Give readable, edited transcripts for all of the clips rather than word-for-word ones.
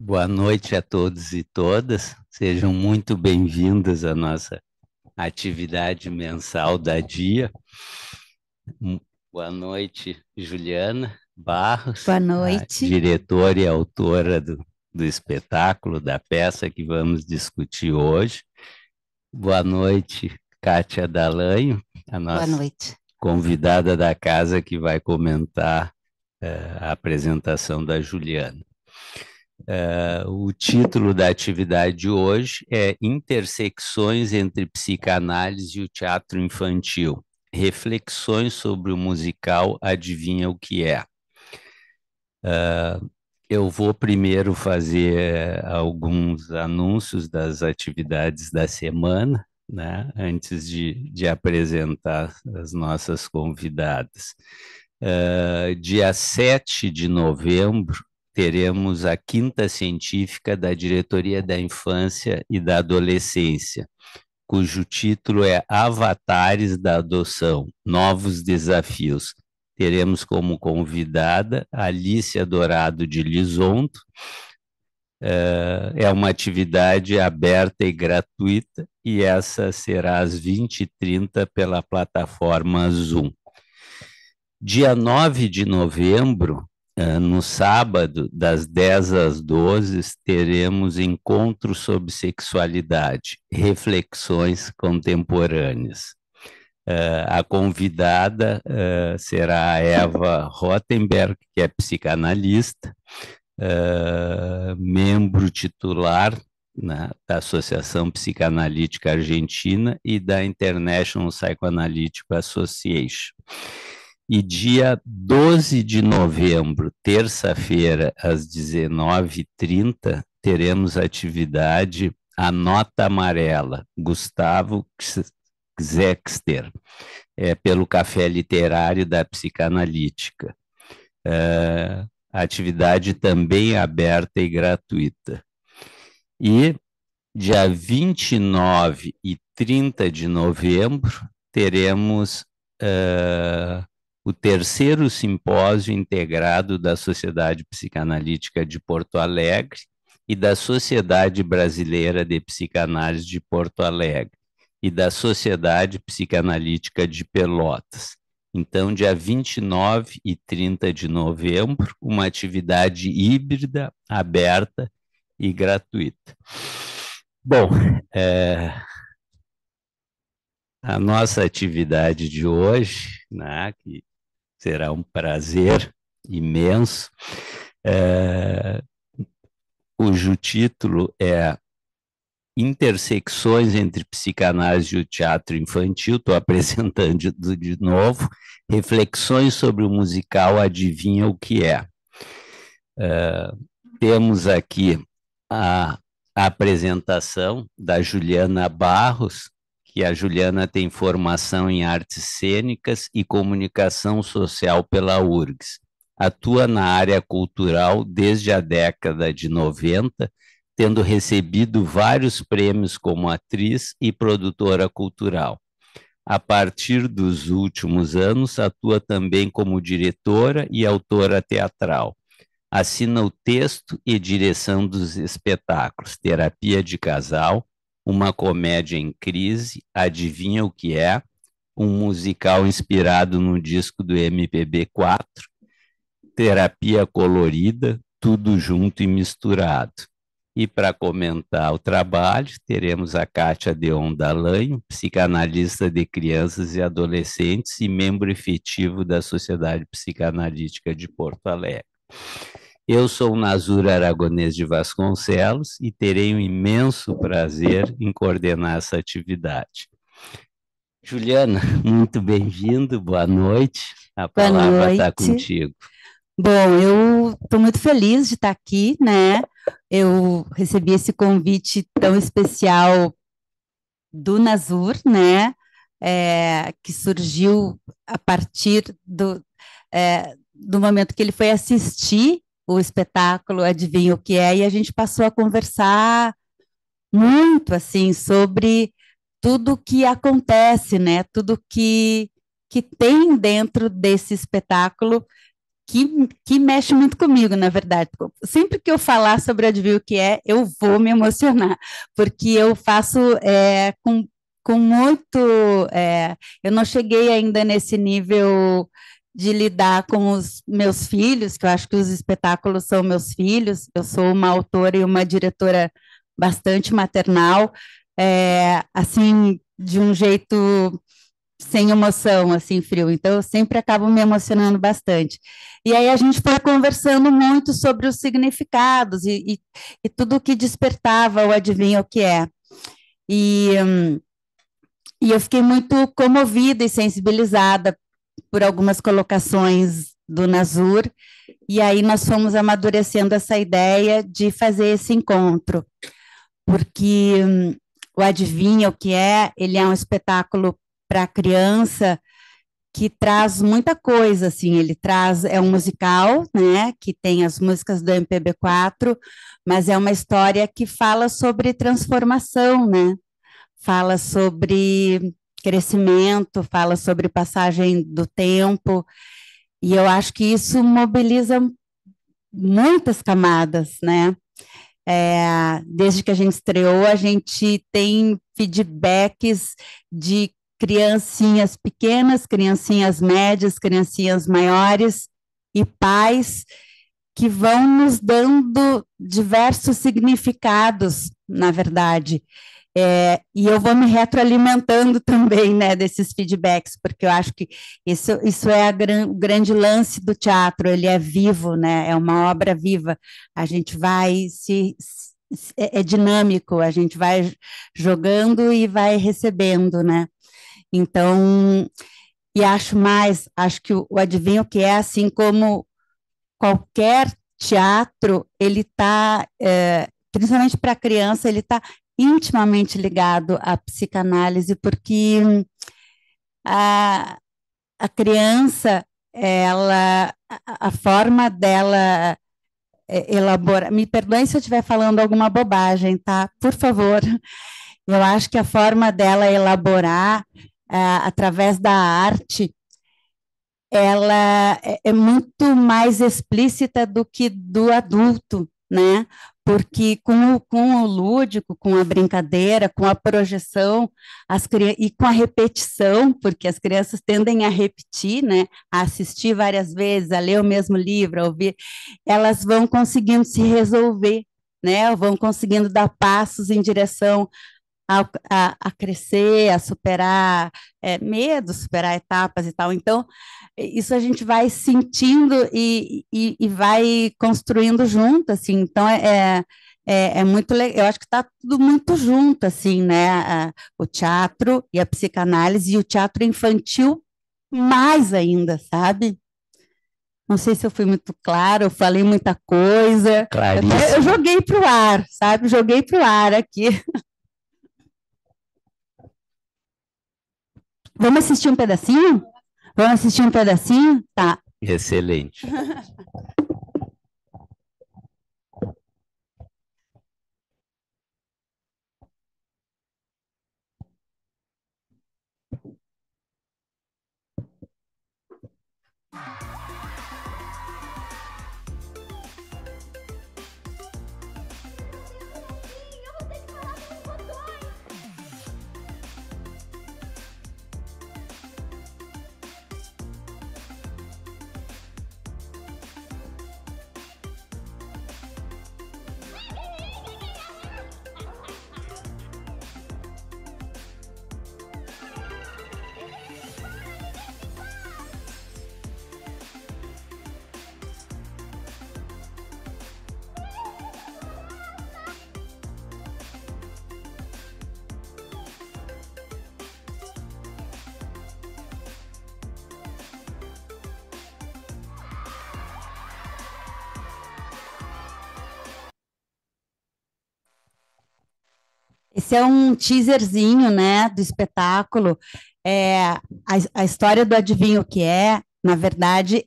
Boa noite a todos e todas. Sejam muito bem-vindas à nossa atividade mensal da Dia. Boa noite, Juliana Barros, Boa a noite. diretora e autora do espetáculo, da peça que vamos discutir hoje. Boa noite, Kátia Dalanho, a Boa nossa noite. convidada da casa que vai comentar a apresentação da Juliana. O título da atividade de hoje é Intersecções entre Psicanálise e o Teatro Infantil. Reflexões sobre o musical Adivinha o que é? Eu vou primeiro fazer alguns anúncios das atividades da semana, né, antes de apresentar as nossas convidadas. Dia 7 de novembro, teremos a Quinta Científica da Diretoria da Infância e da Adolescência, cujo título é Avatares da Adoção, Novos Desafios. Teremos como convidada Alícia Dourado de Lisonto. É uma atividade aberta e gratuita, e essa será às 20h30 pela plataforma Zoom. Dia 9 de novembro, no sábado, das 10 às 12, teremos encontro sobre sexualidade, reflexões contemporâneas. A convidada será a Eva Rottenberg, que é psicanalista, membro titular, né, da Associação Psicanalítica Argentina e da International Psychoanalytic Association. E dia 12 de novembro, terça-feira, às 19h30, teremos atividade A Nota Amarela, Gustavo Zexter, pelo Café Literário da Psicanalítica. A atividade também é aberta e gratuita. E dia 29 e 30 de novembro, teremos o terceiro simpósio integrado da Sociedade Psicanalítica de Porto Alegre e da Sociedade Brasileira de Psicanálise de Porto Alegre e da Sociedade Psicanalítica de Pelotas. Então, dia 29 e 30 de novembro, uma atividade híbrida, aberta e gratuita. Bom, a nossa atividade de hoje, né, que será um prazer imenso, cujo título é Intersecções entre Psicanálise e o Teatro Infantil, estou apresentando de novo, reflexões sobre o musical Adivinha o que é. Temos aqui a apresentação da Juliana Barros, que a Juliana tem formação em artes cênicas e comunicação social pela URGS. Atua na área cultural desde a década de 90, tendo recebido vários prêmios como atriz e produtora cultural. A partir dos últimos anos, atua também como diretora e autora teatral. Assina o texto e direção dos espetáculos Terapia de Casal, Uma Comédia em Crise, Adivinha o que é? Um musical inspirado no disco do MPB4, Terapia Colorida, Tudo Junto e Misturado. E para comentar o trabalho, teremos a Kátia Deon Dallagnio, psicanalista de crianças e adolescentes e membro efetivo da Sociedade Psicanalítica de Porto Alegre. Eu sou o Nazur Aragonês de Vasconcelos e terei um imenso prazer em coordenar essa atividade. Juliana, muito bem-vindo, boa noite. A Boa palavra está noite. contigo. Bom, eu estou muito feliz de estar aqui, né? Eu recebi esse convite tão especial do Nasur, né? Que surgiu a partir do momento que ele foi assistir o espetáculo Adivinha o que é, e a gente passou a conversar muito assim sobre tudo que acontece, né? Tudo que tem dentro desse espetáculo que mexe muito comigo, na verdade. Sempre que eu falar sobre Adivinha o que é, eu vou me emocionar, porque eu faço com muito. Eu não cheguei ainda nesse nível de lidar com os meus filhos, que eu acho que os espetáculos são meus filhos, eu sou uma autora e uma diretora bastante maternal, assim, de um jeito sem emoção, assim, frio. Então, eu sempre acabo me emocionando bastante. E aí a gente foi conversando muito sobre os significados e tudo o que despertava o adivinha o que é. E, e eu fiquei muito comovida e sensibilizada por algumas colocações do Nasur, e aí nós fomos amadurecendo essa ideia de fazer esse encontro, porque o Adivinha o que é, ele é um espetáculo para criança que traz muita coisa, assim, ele traz, é um musical, né, que tem as músicas do MPB4, mas é uma história que fala sobre transformação, né, fala sobre crescimento, fala sobre passagem do tempo, e eu acho que isso mobiliza muitas camadas, né, desde que a gente estreou, a gente tem feedbacks de criancinhas pequenas, criancinhas médias, criancinhas maiores e pais que vão nos dando diversos significados, na verdade. E eu vou me retroalimentando também, né, desses feedbacks, porque eu acho que isso é o grande lance do teatro, ele é vivo, né, é uma obra viva, a gente vai é dinâmico, a gente vai jogando e vai recebendo, né, então, e acho que o Adivinho que é, assim como qualquer teatro, ele está, principalmente para criança, ele está intimamente ligado à psicanálise, porque a, a criança, a forma dela elaborar, me perdoe se eu estiver falando alguma bobagem, tá? Por favor, eu acho que a forma dela elaborar, através da arte, ela é muito mais explícita do que do adulto, né? Porque com o lúdico, com a brincadeira, com a projeção, e com a repetição, porque as crianças tendem a repetir, né? A assistir várias vezes, a ler o mesmo livro, a ouvir, elas vão conseguindo se resolver, né? Vão conseguindo dar passos em direção a crescer, a superar medos, superar etapas e tal. Então, isso a gente vai sentindo e vai construindo junto, assim. Então, é muito legal. Eu acho que está tudo muito junto, assim, né? O teatro e a psicanálise e o teatro infantil mais ainda, sabe? Não sei se eu fui muito clara, eu falei muita coisa. Eu Claríssimo. joguei para o ar, sabe? Joguei para o ar aqui. Vamos assistir um pedacinho? Vamos assistir um pedacinho? Tá. Excelente. Esse é um teaserzinho, né, do espetáculo. A história do Adivinho o que é, na verdade,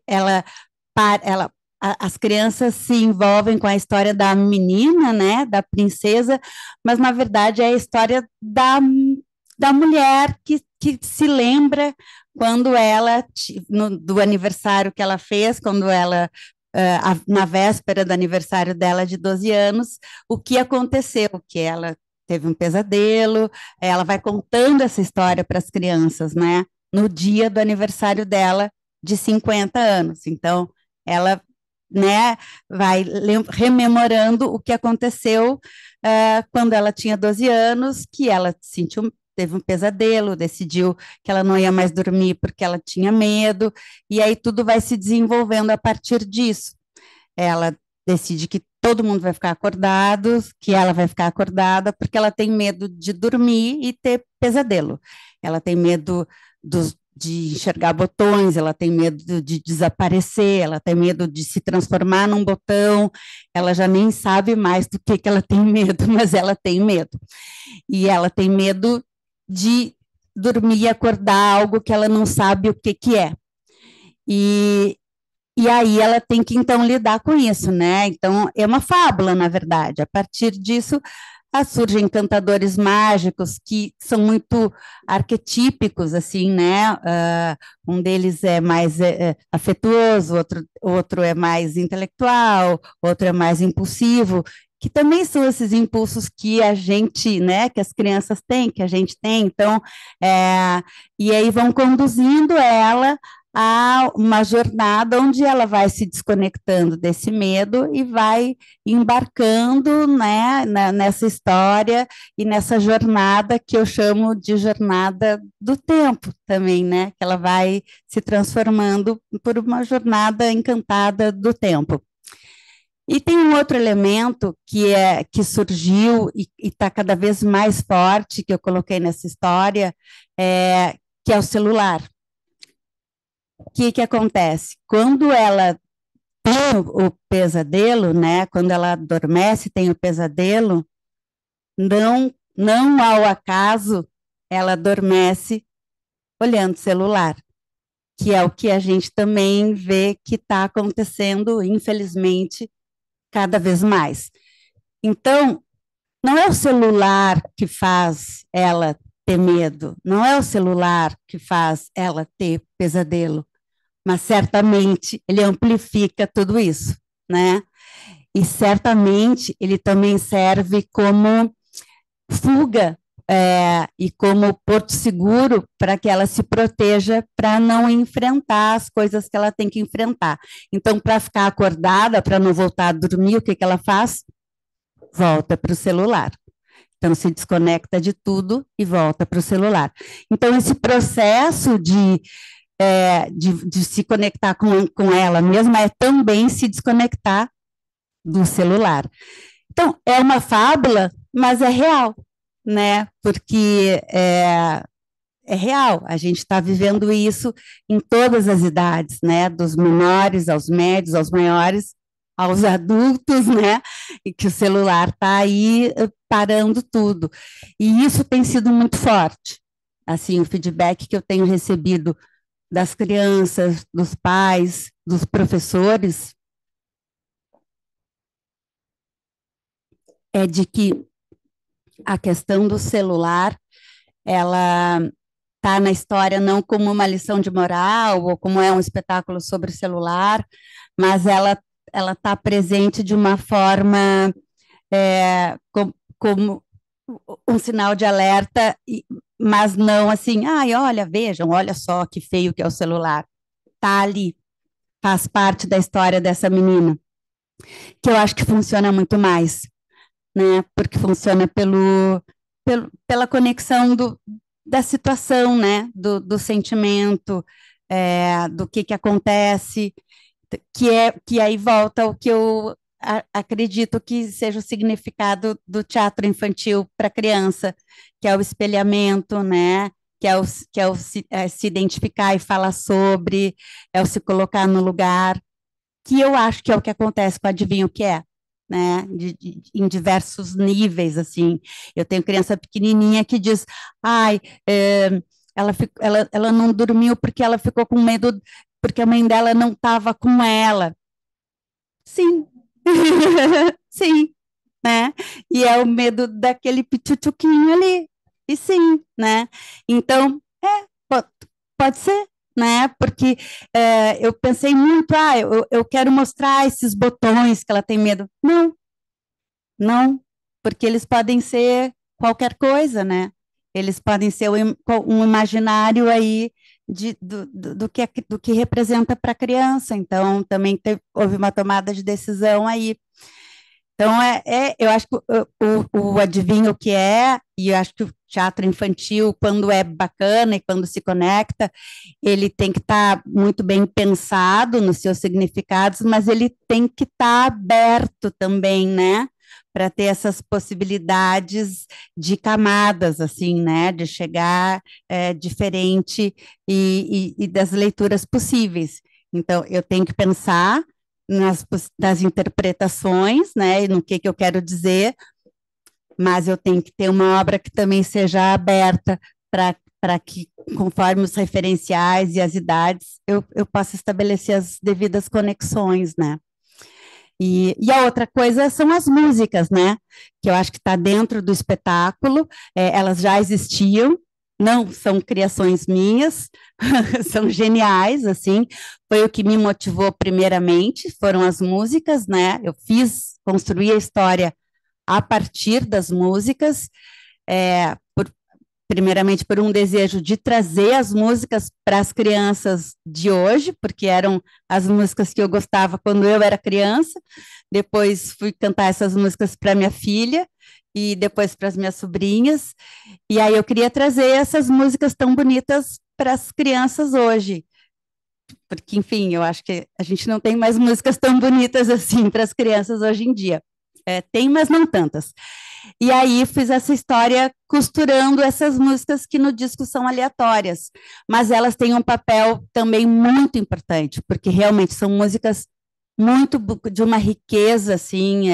as crianças se envolvem com a história da menina, né, da princesa, mas na verdade é a história da mulher que se lembra quando ela, do aniversário que ela fez, quando ela, na véspera do aniversário dela de 12 anos, o que aconteceu, que ela teve um pesadelo, ela vai contando essa história para as crianças, né, no dia do aniversário dela de 50 anos. Então, ela, né, vai rememorando o que aconteceu quando ela tinha 12 anos, que ela sentiu, teve um pesadelo, decidiu que ela não ia mais dormir porque ela tinha medo, e aí tudo vai se desenvolvendo a partir disso. Ela decide que todo mundo vai ficar acordado, que ela vai ficar acordada, porque ela tem medo de dormir e ter pesadelo. Ela tem medo de enxergar botões, ela tem medo de desaparecer, ela tem medo de se transformar num botão, ela já nem sabe mais do que ela tem medo, mas ela tem medo. E ela tem medo de dormir e acordar algo que ela não sabe o que é. E, e aí ela tem que, então, lidar com isso, né? Então, é uma fábula, na verdade. A partir disso, surgem encantadores mágicos que são muito arquetípicos, assim, né? Um deles é mais afetuoso, outro é mais intelectual, outro é mais impulsivo, que também são esses impulsos que a gente, né, que as crianças têm, que a gente tem, então, e aí vão conduzindo ela a uma jornada onde ela vai se desconectando desse medo e vai embarcando, né, nessa história e nessa jornada que eu chamo de jornada do tempo também, né, que ela vai se transformando por uma jornada encantada do tempo. E tem um outro elemento que surgiu e está cada vez mais forte, que eu coloquei nessa história, que é o celular. O que acontece? Quando ela tem o pesadelo, né? Quando ela adormece, tem o pesadelo, não ao acaso ela adormece olhando o celular, que é o que a gente também vê que está acontecendo, infelizmente, cada vez mais. Então, não é o celular que faz ela ter medo, não é o celular que faz ela ter pesadelo, mas certamente ele amplifica tudo isso, né? E certamente ele também serve como fuga e como porto seguro para que ela se proteja para não enfrentar as coisas que ela tem que enfrentar. Então, para ficar acordada, para não voltar a dormir, o que ela faz? Volta para o celular. Então, se desconecta de tudo e volta para o celular. Então, esse processo de se conectar com ela mesma é também se desconectar do celular. Então, é uma fábula, mas é real, né? Porque é real, a gente está vivendo isso em todas as idades, né? Dos menores aos médios, aos maiores, aos adultos, né? E que o celular está aí parando tudo. E isso tem sido muito forte. Assim, o feedback que eu tenho recebido das crianças, dos pais, dos professores, é de que a questão do celular, ela está na história não como uma lição de moral ou como é um espetáculo sobre o celular, mas ela está presente de uma forma como um sinal de alerta, mas não assim, ai, olha, vejam, olha só que feio que é o celular. Está ali, faz parte da história dessa menina, que eu acho que funciona muito mais, né? Porque funciona pela conexão da situação, né? Do sentimento, do que acontece, que aí volta o que eu acredito que seja o significado do teatro infantil para criança, que é o espelhamento, né? Que é o se identificar e falar sobre, é o se colocar no lugar, que eu acho que é o que acontece com Adivinha o que é, né? Em diversos níveis, assim. Eu tenho criança pequenininha que diz, ai, ela não dormiu porque ela ficou com medo, porque a mãe dela não estava com ela. Sim, sim, né? E é o medo daquele pichuchuquinho ali, e sim, né? Então, po- pode ser, né? Porque eu pensei muito, eu quero mostrar esses botões que ela tem medo. Não, não, porque eles podem ser qualquer coisa, né? Eles podem ser um imaginário aí do que representa para a criança. Então, também houve uma tomada de decisão aí. Então, eu acho que o adivinho o que é, e eu acho que o teatro infantil, quando é bacana e quando se conecta, ele tem que estar muito bem pensado nos seus significados, mas ele tem que estar aberto também, né? Para ter essas possibilidades de camadas, assim, né? De chegar diferente e das leituras possíveis. Então, eu tenho que pensar nas interpretações, né, e no que eu quero dizer, mas eu tenho que ter uma obra que também seja aberta para que, conforme os referenciais e as idades, eu possa estabelecer as devidas conexões, né? E a outra coisa são as músicas, né? Que eu acho que está dentro do espetáculo, elas já existiam, não são criações minhas, são geniais, assim, foi o que me motivou primeiramente, foram as músicas, né? Eu construí a história a partir das músicas, primeiramente por um desejo de trazer as músicas para as crianças de hoje, porque eram as músicas que eu gostava quando eu era criança. Depois fui cantar essas músicas para minha filha e depois para as minhas sobrinhas. E aí eu queria trazer essas músicas tão bonitas para as crianças hoje. Porque, enfim, eu acho que a gente não tem mais músicas tão bonitas assim para as crianças hoje em dia. Tem, mas não tantas. E aí fiz essa história costurando essas músicas que no disco são aleatórias, mas elas têm um papel também muito importante, porque realmente são músicas muito de uma riqueza, assim,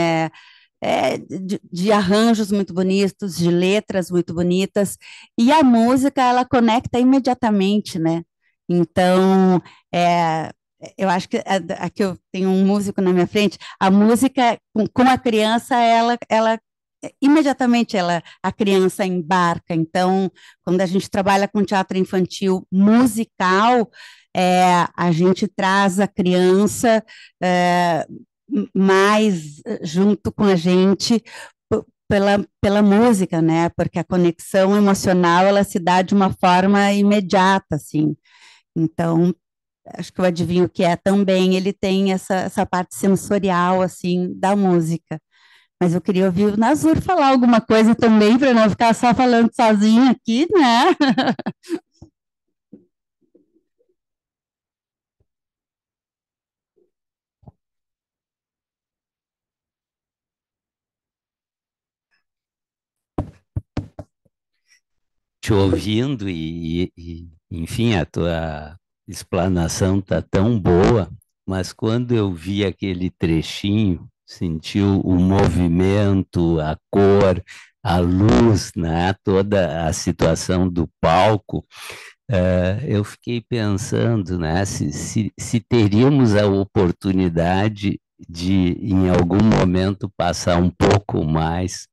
de arranjos muito bonitos, de letras muito bonitas, e a música, ela conecta imediatamente, né? Então, é, eu acho que aqui eu tenho um músico na minha frente, a música com a criança, ela imediatamente a criança embarca. Então, quando a gente trabalha com teatro infantil musical, a gente traz a criança é, mais junto com a gente pela música, né? Porque a conexão emocional ela se dá de uma forma imediata, assim. Então, acho que o Adivinho que é também, ele tem essa parte sensorial, assim, da música. Mas eu queria ouvir o Nazur falar alguma coisa também, para não ficar só falando sozinho aqui, né? Te ouvindo enfim, a tua explanação tá tão boa, mas quando eu vi aquele trechinho, sentiu o movimento, a cor, a luz, né, toda a situação do palco, eu fiquei pensando, né, se teríamos a oportunidade de, em algum momento, passar um pouco mais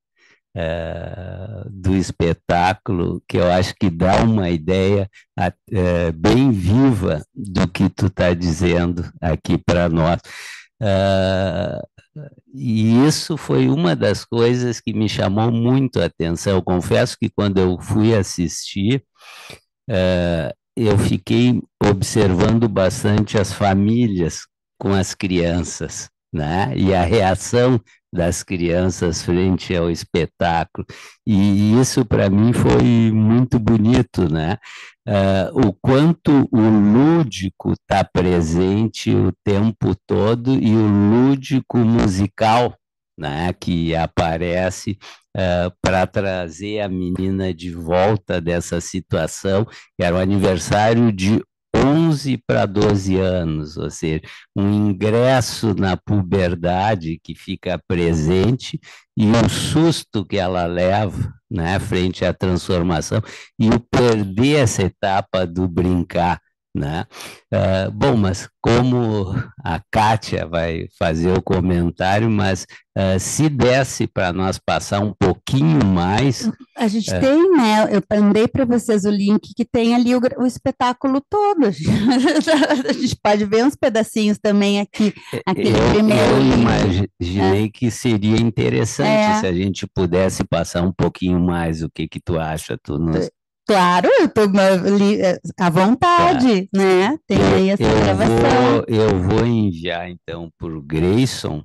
do espetáculo, que eu acho que dá uma ideia bem viva do que tu está dizendo aqui para nós. Ah, e isso foi uma das coisas que me chamou muito a atenção. Eu confesso que quando eu fui assistir, eu fiquei observando bastante as famílias com as crianças, né? E a reação das crianças frente ao espetáculo. E isso para mim foi muito bonito, né? O quanto o lúdico está presente o tempo todo e o lúdico musical, né? Que aparece para trazer a menina de volta dessa situação. Era o aniversário de 11 para 12 anos, ou seja, um ingresso na puberdade que fica presente e o susto que ela leva, né, frente à transformação e o perder essa etapa do brincar. né? Bom, mas como a Kátia vai fazer o comentário, mas se desse para nós passar um pouquinho mais. A gente tem, né? Eu mandei para vocês o link que tem ali o espetáculo todo. A gente pode ver uns pedacinhos também aqui, aquele primeiro Eu link. imaginei que seria interessante se É, a gente pudesse passar um pouquinho mais. O que que tu acha? Tu nos... claro, eu estou à Tá. vontade, né? Tem aí essa gravação. Eu vou enviar então por Grayson,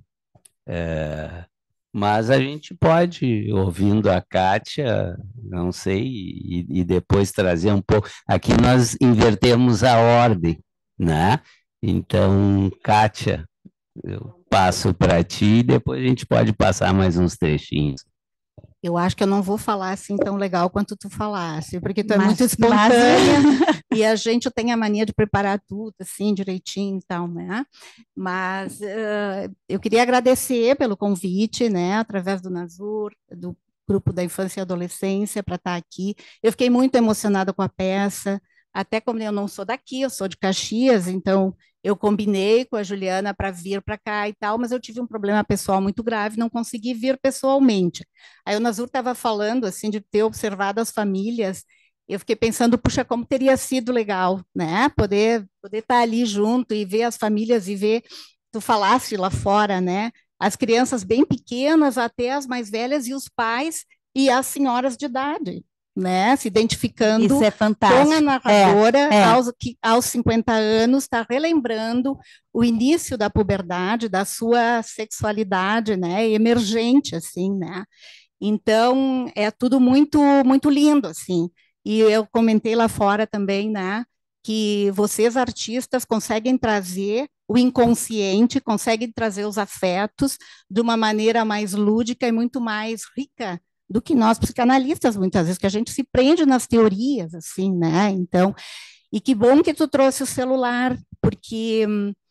mas a gente pode, ouvindo a Kátia, não sei, e depois trazer um pouco. Aqui nós invertemos a ordem, né? Então, Kátia, eu passo para ti e depois a gente pode passar mais uns trechinhos. Eu acho que eu não vou falar assim tão legal quanto tu falasse, porque tu é Mas, muito espontânea e a gente tem a mania de preparar tudo assim direitinho e tal, né? Mas eu queria agradecer pelo convite, né? Através do Nasur, do Grupo da Infância e Adolescência, para estar aqui. Eu fiquei muito emocionada com a peça, até como eu não sou daqui, eu sou de Caxias, então eu combinei com a Juliana para vir para cá e tal, mas eu tive um problema pessoal muito grave, não consegui vir pessoalmente. Aí o Nazur estava falando assim de ter observado as famílias. Eu fiquei pensando, puxa, como teria sido legal, né? Poder estar ali junto e ver as famílias e ver, tu falaste lá fora, né? As crianças bem pequenas até as mais velhas e os pais e as senhoras de idade, né? Se identificando isso é com a fantástico. narradora aos 50 anos, está relembrando o início da puberdade, da sua sexualidade, né? Emergente, assim, né? Então, é tudo muito, muito lindo, assim. E eu comentei lá fora também, né, que vocês, artistas, conseguem trazer o inconsciente, conseguem trazer os afetos de uma maneira mais lúdica e muito mais rica do que nós, psicanalistas, muitas vezes, que a gente se prende nas teorias, assim, né? Então, e que bom que tu trouxe o celular, porque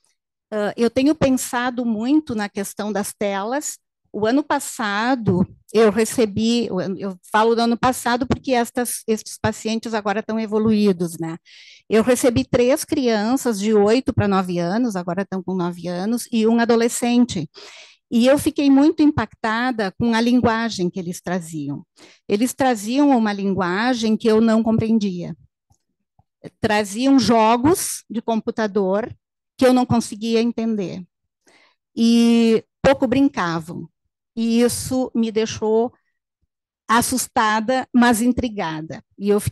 eu tenho pensado muito na questão das telas. O ano passado, eu recebi, eu falo do ano passado porque estes pacientes agora estão evoluídos, né? Eu recebi 3 crianças de 8 para 9 anos, agora estão com 9 anos, e um adolescente. E eu fiquei muito impactada com a linguagem que eles traziam. Eles traziam uma linguagem que eu não compreendia. Traziam jogos de computador que eu não conseguia entender. E pouco brincavam. E isso me deixou assustada, mas intrigada. E eu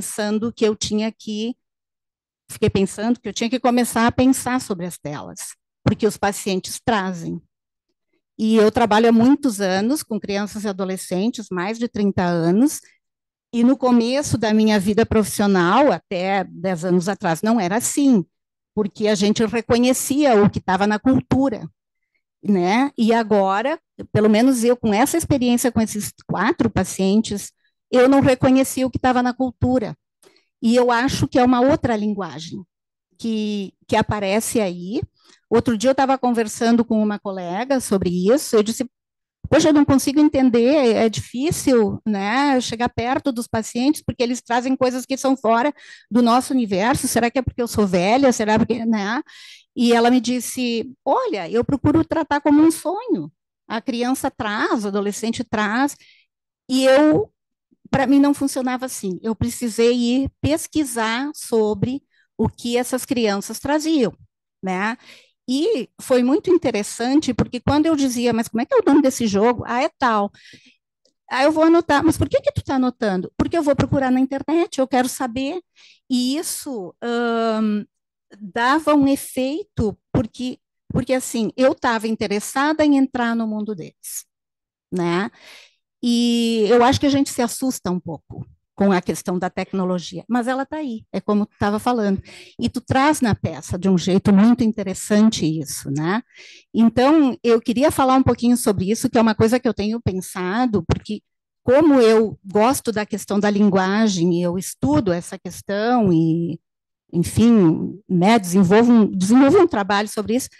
fiquei pensando que eu tinha que começar a pensar sobre as telas, porque os pacientes trazem. E eu trabalho há muitos anos com crianças e adolescentes, mais de 30 anos, e no começo da minha vida profissional, até 10 anos atrás, não era assim, porque a gente reconhecia o que estava na cultura, né? E agora, pelo menos eu, com essa experiência com esses 4 pacientes, eu não reconheci o que estava na cultura. E eu acho que é uma outra linguagem que aparece aí. Outro dia eu estava conversando com uma colega sobre isso, eu disse, poxa, eu não consigo entender, é difícil, né, chegar perto dos pacientes, porque eles trazem coisas que são fora do nosso universo, será que é porque eu sou velha, será porque, né? E ela me disse, olha, eu procuro tratar como um sonho, a criança traz, o adolescente traz, e para mim não funcionava assim, eu precisei ir pesquisar sobre o que essas crianças traziam, né? E foi muito interessante, porque quando eu dizia, mas como é que é o nome desse jogo? Ah, é tal. Aí eu vou anotar, mas por que tu está anotando? Porque eu vou procurar na internet, eu quero saber. E isso dava um efeito, porque assim, eu estava interessada em entrar no mundo deles, né? E eu acho que a gente se assusta um pouco com a questão da tecnologia, mas ela está aí, é como tu estava falando. E tu traz na peça de um jeito muito interessante isso, né? Então, eu queria falar um pouquinho sobre isso, que é uma coisa que eu tenho pensado, porque como eu gosto da questão da linguagem, eu estudo essa questão e, enfim, né, desenvolvo um trabalho sobre isso,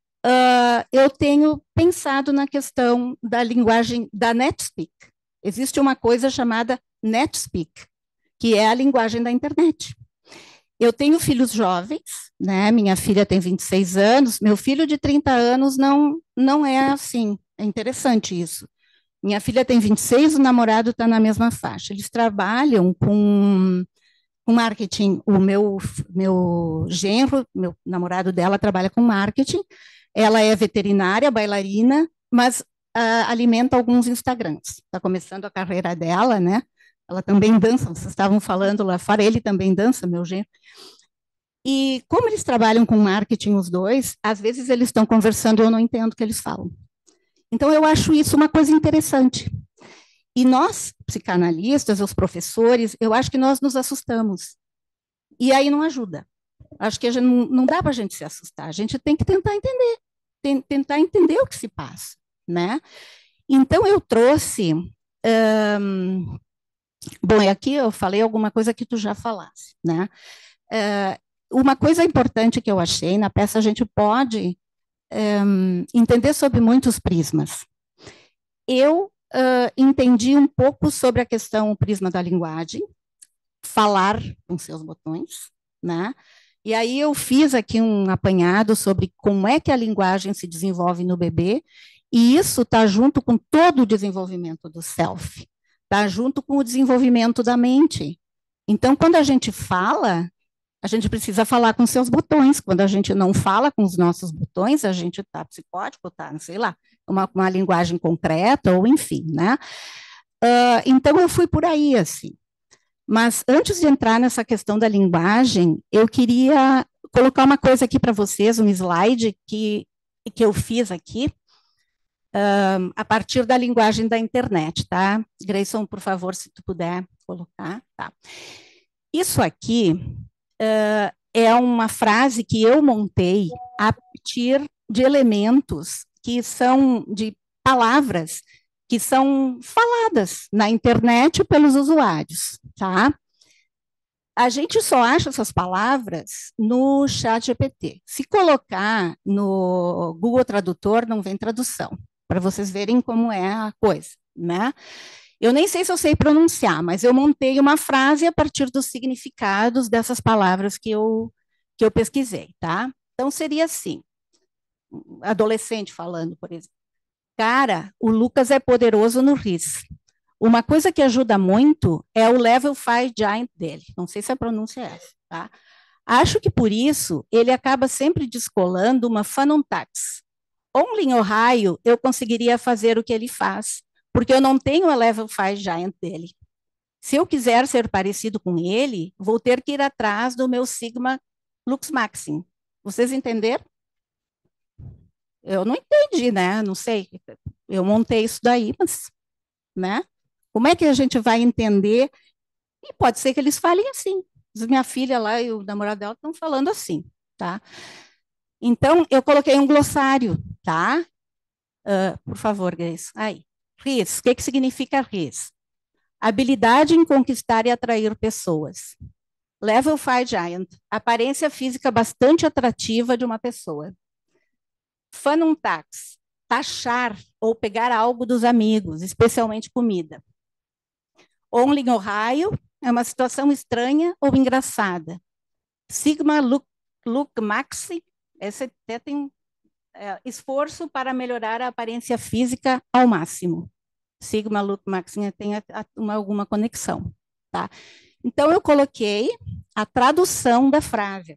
eu tenho pensado na questão da linguagem da NetSpeak. Existe uma coisa chamada NetSpeak, que é a linguagem da internet. Eu tenho filhos jovens, né? Minha filha tem 26 anos, meu filho de 30 anos não é assim. É interessante isso. Minha filha tem 26, o namorado está na mesma faixa. Eles trabalham com marketing. O meu genro, meu namorado dela, trabalha com marketing. Ela é veterinária, bailarina, mas alimenta alguns Instagrams. Está começando a carreira dela, né? Ela também dança, vocês estavam falando lá fora, ele também dança, meu genro. E como eles trabalham com marketing os dois, às vezes eles estão conversando e eu não entendo o que eles falam. Então, eu acho isso uma coisa interessante. E nós, psicanalistas, os professores, eu acho que nós nos assustamos. E aí não ajuda. Acho que não dá para a gente se assustar. A gente tem que tentar entender. Tentar entender o que se passa, né? Então, eu trouxe... bom, e aqui eu falei alguma coisa que tu já falasse, né? Uma coisa importante que eu achei, na peça a gente pode entender sob muitos prismas. Eu entendi um pouco sobre a questão, o prisma da linguagem, falar com seus botões, né? E aí eu fiz aqui um apanhado sobre como é que a linguagem se desenvolve no bebê, e isso está junto com todo o desenvolvimento do self, está junto com o desenvolvimento da mente. Então, quando a gente fala, a gente precisa falar com seus botões. Quando a gente não fala com os nossos botões, a gente está psicótico, está, sei lá, uma linguagem concreta, ou enfim, né? Então, eu fui por aí, assim. Mas, antes de entrar nessa questão da linguagem, eu queria colocar uma coisa aqui para vocês, um slide que eu fiz aqui, a partir da linguagem da internet, tá? Grayson, por favor, se tu puder colocar, tá? Isso aqui é uma frase que eu montei a partir de elementos que são de palavras que são faladas na internet pelos usuários, tá? A gente só acha essas palavras no ChatGPT. Se colocar no Google Tradutor, não vem tradução, para vocês verem como é a coisa, né? Eu nem sei se eu sei pronunciar, mas eu montei uma frase a partir dos significados dessas palavras que eu pesquisei, tá? Então, seria assim, adolescente falando, por exemplo. Cara, o Lucas é poderoso no RIS. Uma coisa que ajuda muito é o Level 5 Giant dele. Não sei se a pronúncia é essa, tá? Acho que por isso ele acaba sempre descolando uma Fanuntax. Only em Ohio eu conseguiria fazer o que ele faz, porque eu não tenho a Level 5 Giant dele. Se eu quiser ser parecido com ele, vou ter que ir atrás do meu Sigma Lux Maxim. Vocês entenderam? Eu não entendi, né? Não sei. Eu montei isso daí, mas, né? Como é que a gente vai entender? E pode ser que eles falem assim. Minha filha lá e o namorado dela estão falando assim, tá? Então, eu coloquei um glossário, tá? Por favor, Grace. Aí. RIS. O que significa RIS? Habilidade em conquistar e atrair pessoas. Level 5 Giant. Aparência física bastante atrativa de uma pessoa. Fanuntax. Taxar ou pegar algo dos amigos, especialmente comida. Only in Ohio é uma situação estranha ou engraçada. Sigma Look Maxi, esse até tem esforço para melhorar a aparência física ao máximo. Sigma Look Maxi tem alguma conexão, tá? Então, eu coloquei a tradução da frase.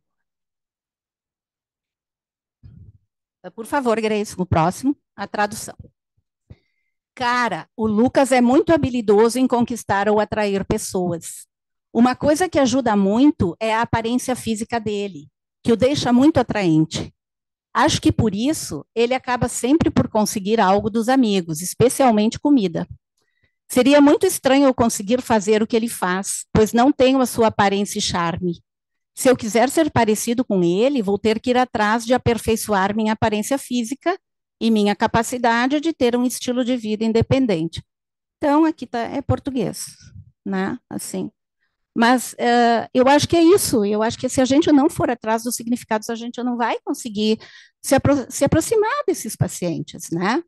Por favor, Grace, no próximo, a tradução. Cara, o Lucas é muito habilidoso em conquistar ou atrair pessoas. Uma coisa que ajuda muito é a aparência física dele, que o deixa muito atraente. Acho que por isso ele acaba sempre por conseguir algo dos amigos, especialmente comida. Seria muito estranho eu conseguir fazer o que ele faz, pois não tenho a sua aparência e charme. Se eu quiser ser parecido com ele, vou ter que ir atrás de aperfeiçoar minha aparência física e minha capacidade de ter um estilo de vida independente. Então, aqui é português, né? Assim. Mas eu acho que é isso. Eu acho que se a gente não for atrás dos significados, a gente não vai conseguir se aproximar desses pacientes, né?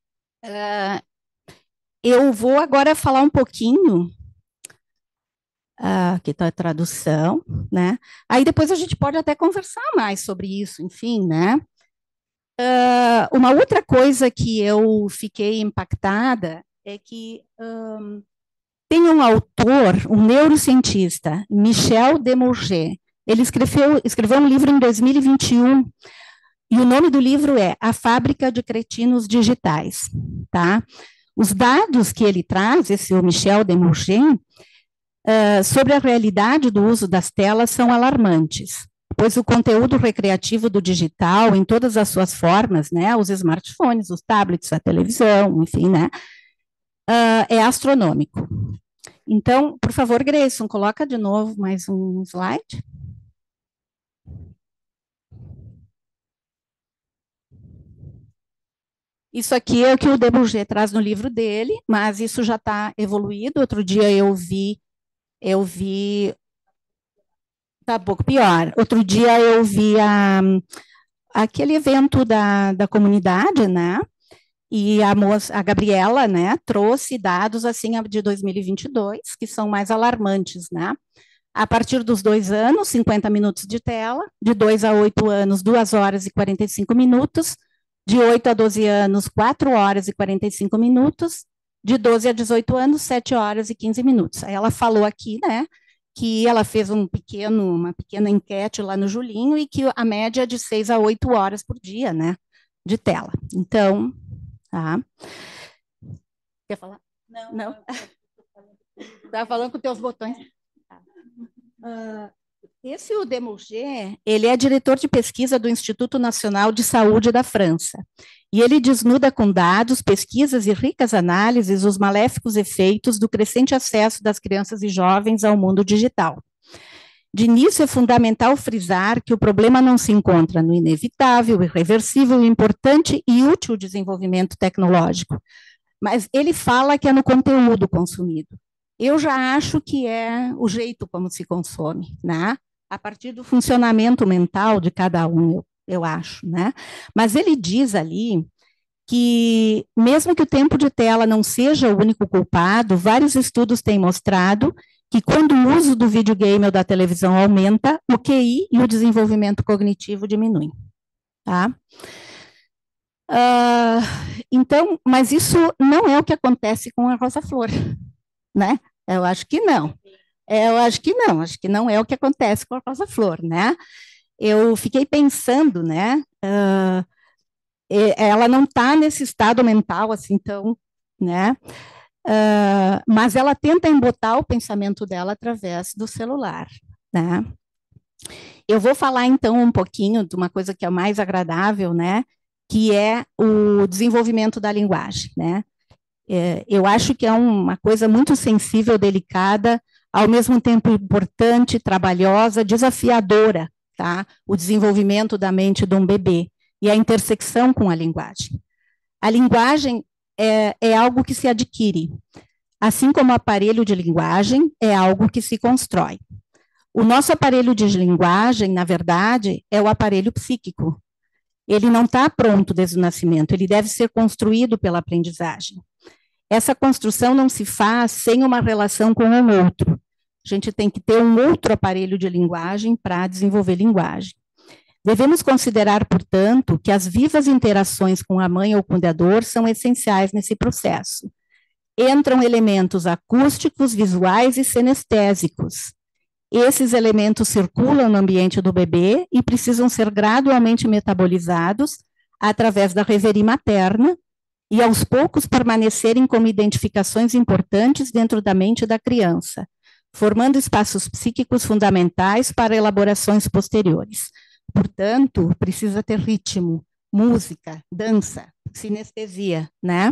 Eu vou agora falar um pouquinho Aqui está a tradução, né? Aí depois a gente pode até conversar mais sobre isso, enfim, né? Uma outra coisa que eu fiquei impactada é que tem um autor, um neurocientista, Michel Demurger. Ele escreveu um livro em 2021, e o nome do livro é A Fábrica de Cretinos Digitais. Tá? Os dados que ele traz, esse o Michel Demurger, sobre a realidade do uso das telas são alarmantes, pois o conteúdo recreativo do digital, em todas as suas formas, né, os smartphones, os tablets, a televisão, enfim, né, é astronômico. Então, por favor, Grayson, coloca de novo mais um slide. Isso aqui é o que o Demurger traz no livro dele, mas isso já está evoluído. Outro dia eu vi, tá um pouco pior. Outro dia eu vi aquele evento da comunidade, né? E a Gabriela, né, trouxe dados assim de 2022 que são mais alarmantes, né? A partir dos 2 anos, 50 minutos de tela, de 2 a 8 anos, 2 horas e 45 minutos, de 8 a 12 anos, 4 horas e 45 minutos, de 12 a 18 anos, 7 horas e 15 minutos. Aí ela falou aqui, né, que ela fez uma pequena enquete lá no Julinho e que a média é de 6 a 8 horas por dia, né, de tela. Então, tá. Quer falar? Não. Estava falando com teus botões. Esse o Demurger, ele é diretor de pesquisa do Instituto Nacional de Saúde da França, e ele desnuda com dados, pesquisas e ricas análises os maléficos efeitos do crescente acesso das crianças e jovens ao mundo digital. De início, é fundamental frisar que o problema não se encontra no inevitável, irreversível, importante e útil desenvolvimento tecnológico, mas ele fala que é no conteúdo consumido. Eu já acho que é o jeito como se consome, né? A partir do funcionamento mental de cada um, eu acho, né? Mas ele diz ali que, mesmo que o tempo de tela não seja o único culpado, vários estudos têm mostrado que, quando o uso do videogame ou da televisão aumenta, o QI e o desenvolvimento cognitivo diminuem. Tá? Então, mas isso não é o que acontece com a Rosa Flor, né? Eu acho que não. Acho que não é o que acontece com a Rosa Flor, né? Eu fiquei pensando, né? Ela não está nesse estado mental assim tão, né? Mas ela tenta embotar o pensamento dela através do celular, né? Eu vou falar então um pouquinho de uma coisa que é mais agradável, né? Que é o desenvolvimento da linguagem, né? Eu acho que é uma coisa muito sensível, delicada, ao mesmo tempo importante, trabalhosa, desafiadora, tá? O desenvolvimento da mente de um bebê e a intersecção com a linguagem. A linguagem é algo que se adquire, assim como o aparelho de linguagem é algo que se constrói. O nosso aparelho de linguagem, na verdade, é o aparelho psíquico. Ele não está pronto desde o nascimento, ele deve ser construído pela aprendizagem. Essa construção não se faz sem uma relação com o outro. A gente tem que ter um outro aparelho de linguagem para desenvolver linguagem. Devemos considerar, portanto, que as vivas interações com a mãe ou com o cuidador são essenciais nesse processo. Entram elementos acústicos, visuais e sinestésicos. Esses elementos circulam no ambiente do bebê e precisam ser gradualmente metabolizados através da reverie materna e, aos poucos, permanecerem como identificações importantes dentro da mente da criança, formando espaços psíquicos fundamentais para elaborações posteriores. Portanto, precisa ter ritmo, música, dança, sinestesia, né?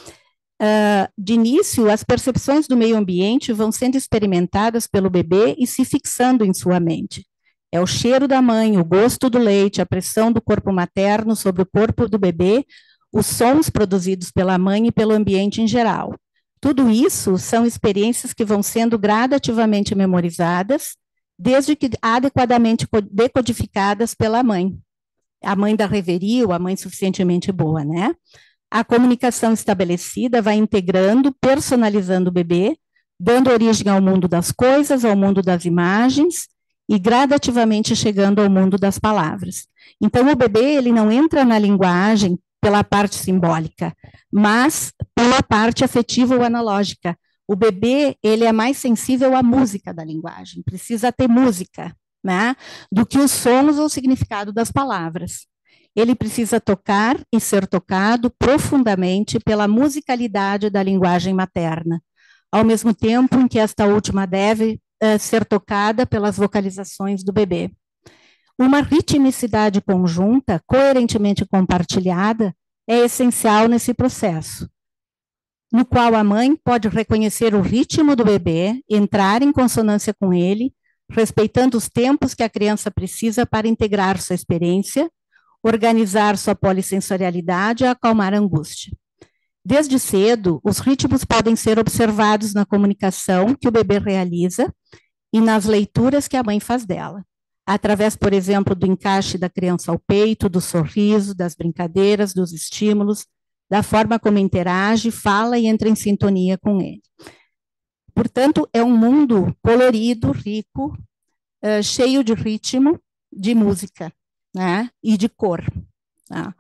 De início, as percepções do meio ambiente vão sendo experimentadas pelo bebê e se fixando em sua mente. É o cheiro da mãe, o gosto do leite, a pressão do corpo materno sobre o corpo do bebê, os sons produzidos pela mãe e pelo ambiente em geral. Tudo isso são experiências que vão sendo gradativamente memorizadas, desde que adequadamente decodificadas pela mãe. A mãe da reverie ou a mãe suficientemente boa, né? A comunicação estabelecida vai integrando, personalizando o bebê, dando origem ao mundo das coisas, ao mundo das imagens, e gradativamente chegando ao mundo das palavras. Então, o bebê, ele não entra na linguagem pela parte simbólica, mas pela parte afetiva ou analógica. O bebê, ele é mais sensível à música da linguagem, precisa ter música, né, do que os sons ou o significado das palavras. Ele precisa tocar e ser tocado profundamente pela musicalidade da linguagem materna, ao mesmo tempo em que esta última deve ser tocada pelas vocalizações do bebê. Uma ritmicidade conjunta, coerentemente compartilhada, é essencial nesse processo, no qual a mãe pode reconhecer o ritmo do bebê, entrar em consonância com ele, respeitando os tempos que a criança precisa para integrar sua experiência, organizar sua polissensorialidade e acalmar a angústia. Desde cedo, os ritmos podem ser observados na comunicação que o bebê realiza e nas leituras que a mãe faz dela, através, por exemplo, do encaixe da criança ao peito, do sorriso, das brincadeiras, dos estímulos, da forma como interage, fala e entra em sintonia com ele. Portanto, é um mundo colorido, rico, cheio de ritmo, de música, né, e de cor. Tá?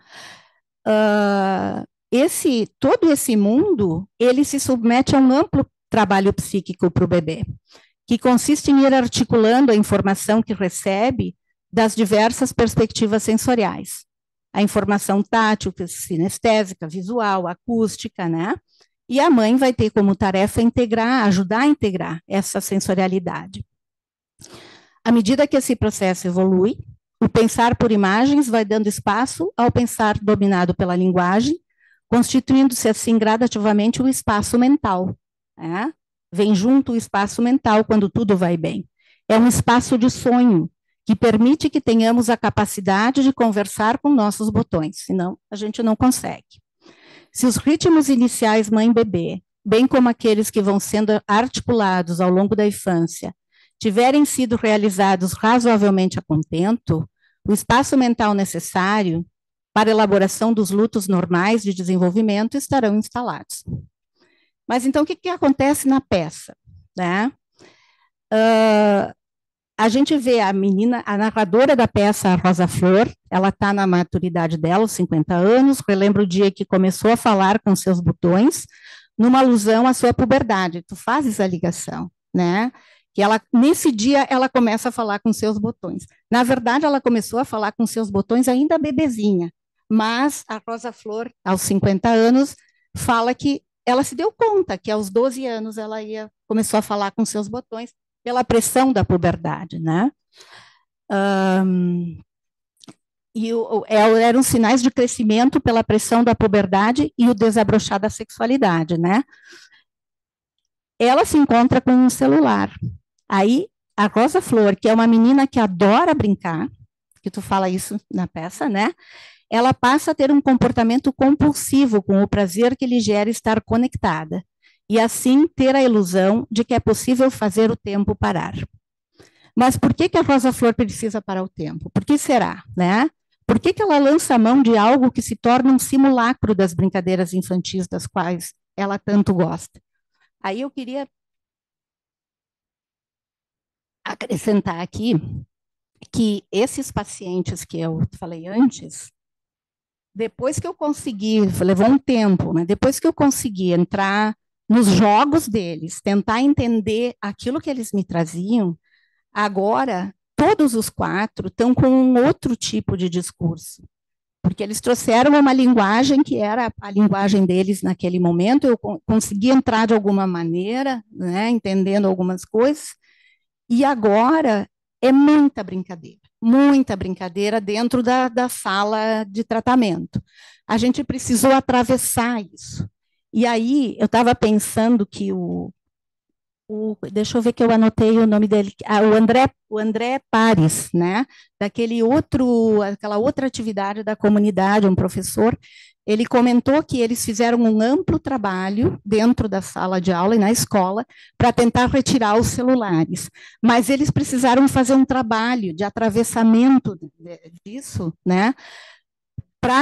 Todo esse mundo, ele se submete a um amplo trabalho psíquico para o bebê, que consiste em ir articulando a informação que recebe das diversas perspectivas sensoriais. A informação tátil, sinestésica, visual, acústica, né? E a mãe vai ter como tarefa integrar, ajudar a integrar essa sensorialidade. À medida que esse processo evolui, o pensar por imagens vai dando espaço ao pensar dominado pela linguagem, constituindo-se assim gradativamente o espaço mental. Né? Vem junto o espaço mental quando tudo vai bem. É um espaço de sonho, que permite que tenhamos a capacidade de conversar com nossos botões, senão a gente não consegue. Se os ritmos iniciais mãe-bebê, bem como aqueles que vão sendo articulados ao longo da infância, tiverem sido realizados razoavelmente a contento, o espaço mental necessário para a elaboração dos lutos normais de desenvolvimento estarão instalados. Mas então, o que acontece na peça? Né? A gente vê a menina, a narradora da peça, a Rosa Flor, ela está na maturidade dela, os 50 anos, relembra o dia que começou a falar com seus botões, numa alusão à sua puberdade. Tu fazes a ligação, né? Que ela, nesse dia, ela começa a falar com seus botões. Na verdade, ela começou a falar com seus botões ainda bebezinha, mas a Rosa Flor, aos 50 anos, fala que ela se deu conta que aos 12 anos ela começou a falar com seus botões, pela pressão da puberdade, né? Eram sinais de crescimento pela pressão da puberdade e o desabrochar da sexualidade, né? Ela se encontra com um celular. Aí, a Rosa Flor, que é uma menina que adora brincar, que tu fala isso na peça, né? Ela passa a ter um comportamento compulsivo com o prazer que lhe gera estar conectada, e assim ter a ilusão de que é possível fazer o tempo parar. Mas por que a Rosa Flor precisa parar o tempo? Por que será? Né? Por que ela lança a mão de algo que se torna um simulacro das brincadeiras infantis das quais ela tanto gosta? Aí eu queria acrescentar aqui que esses pacientes que eu falei antes, depois que eu consegui, levou um tempo, mas depois que eu consegui entrar nos jogos deles, tentar entender aquilo que eles me traziam, agora todos os 4 estão com um outro tipo de discurso, porque eles trouxeram uma linguagem que era a linguagem deles naquele momento, eu consegui entrar de alguma maneira, né, entendendo algumas coisas, e agora é muita brincadeira dentro da sala de tratamento. A gente precisou atravessar isso. E aí, eu estava pensando que deixa eu ver que eu anotei o nome dele, o André Pares, né? Aquela outra atividade da comunidade, um professor, ele comentou que eles fizeram um amplo trabalho dentro da sala de aula e na escola para tentar retirar os celulares, mas eles precisaram fazer um trabalho de atravessamento disso, né?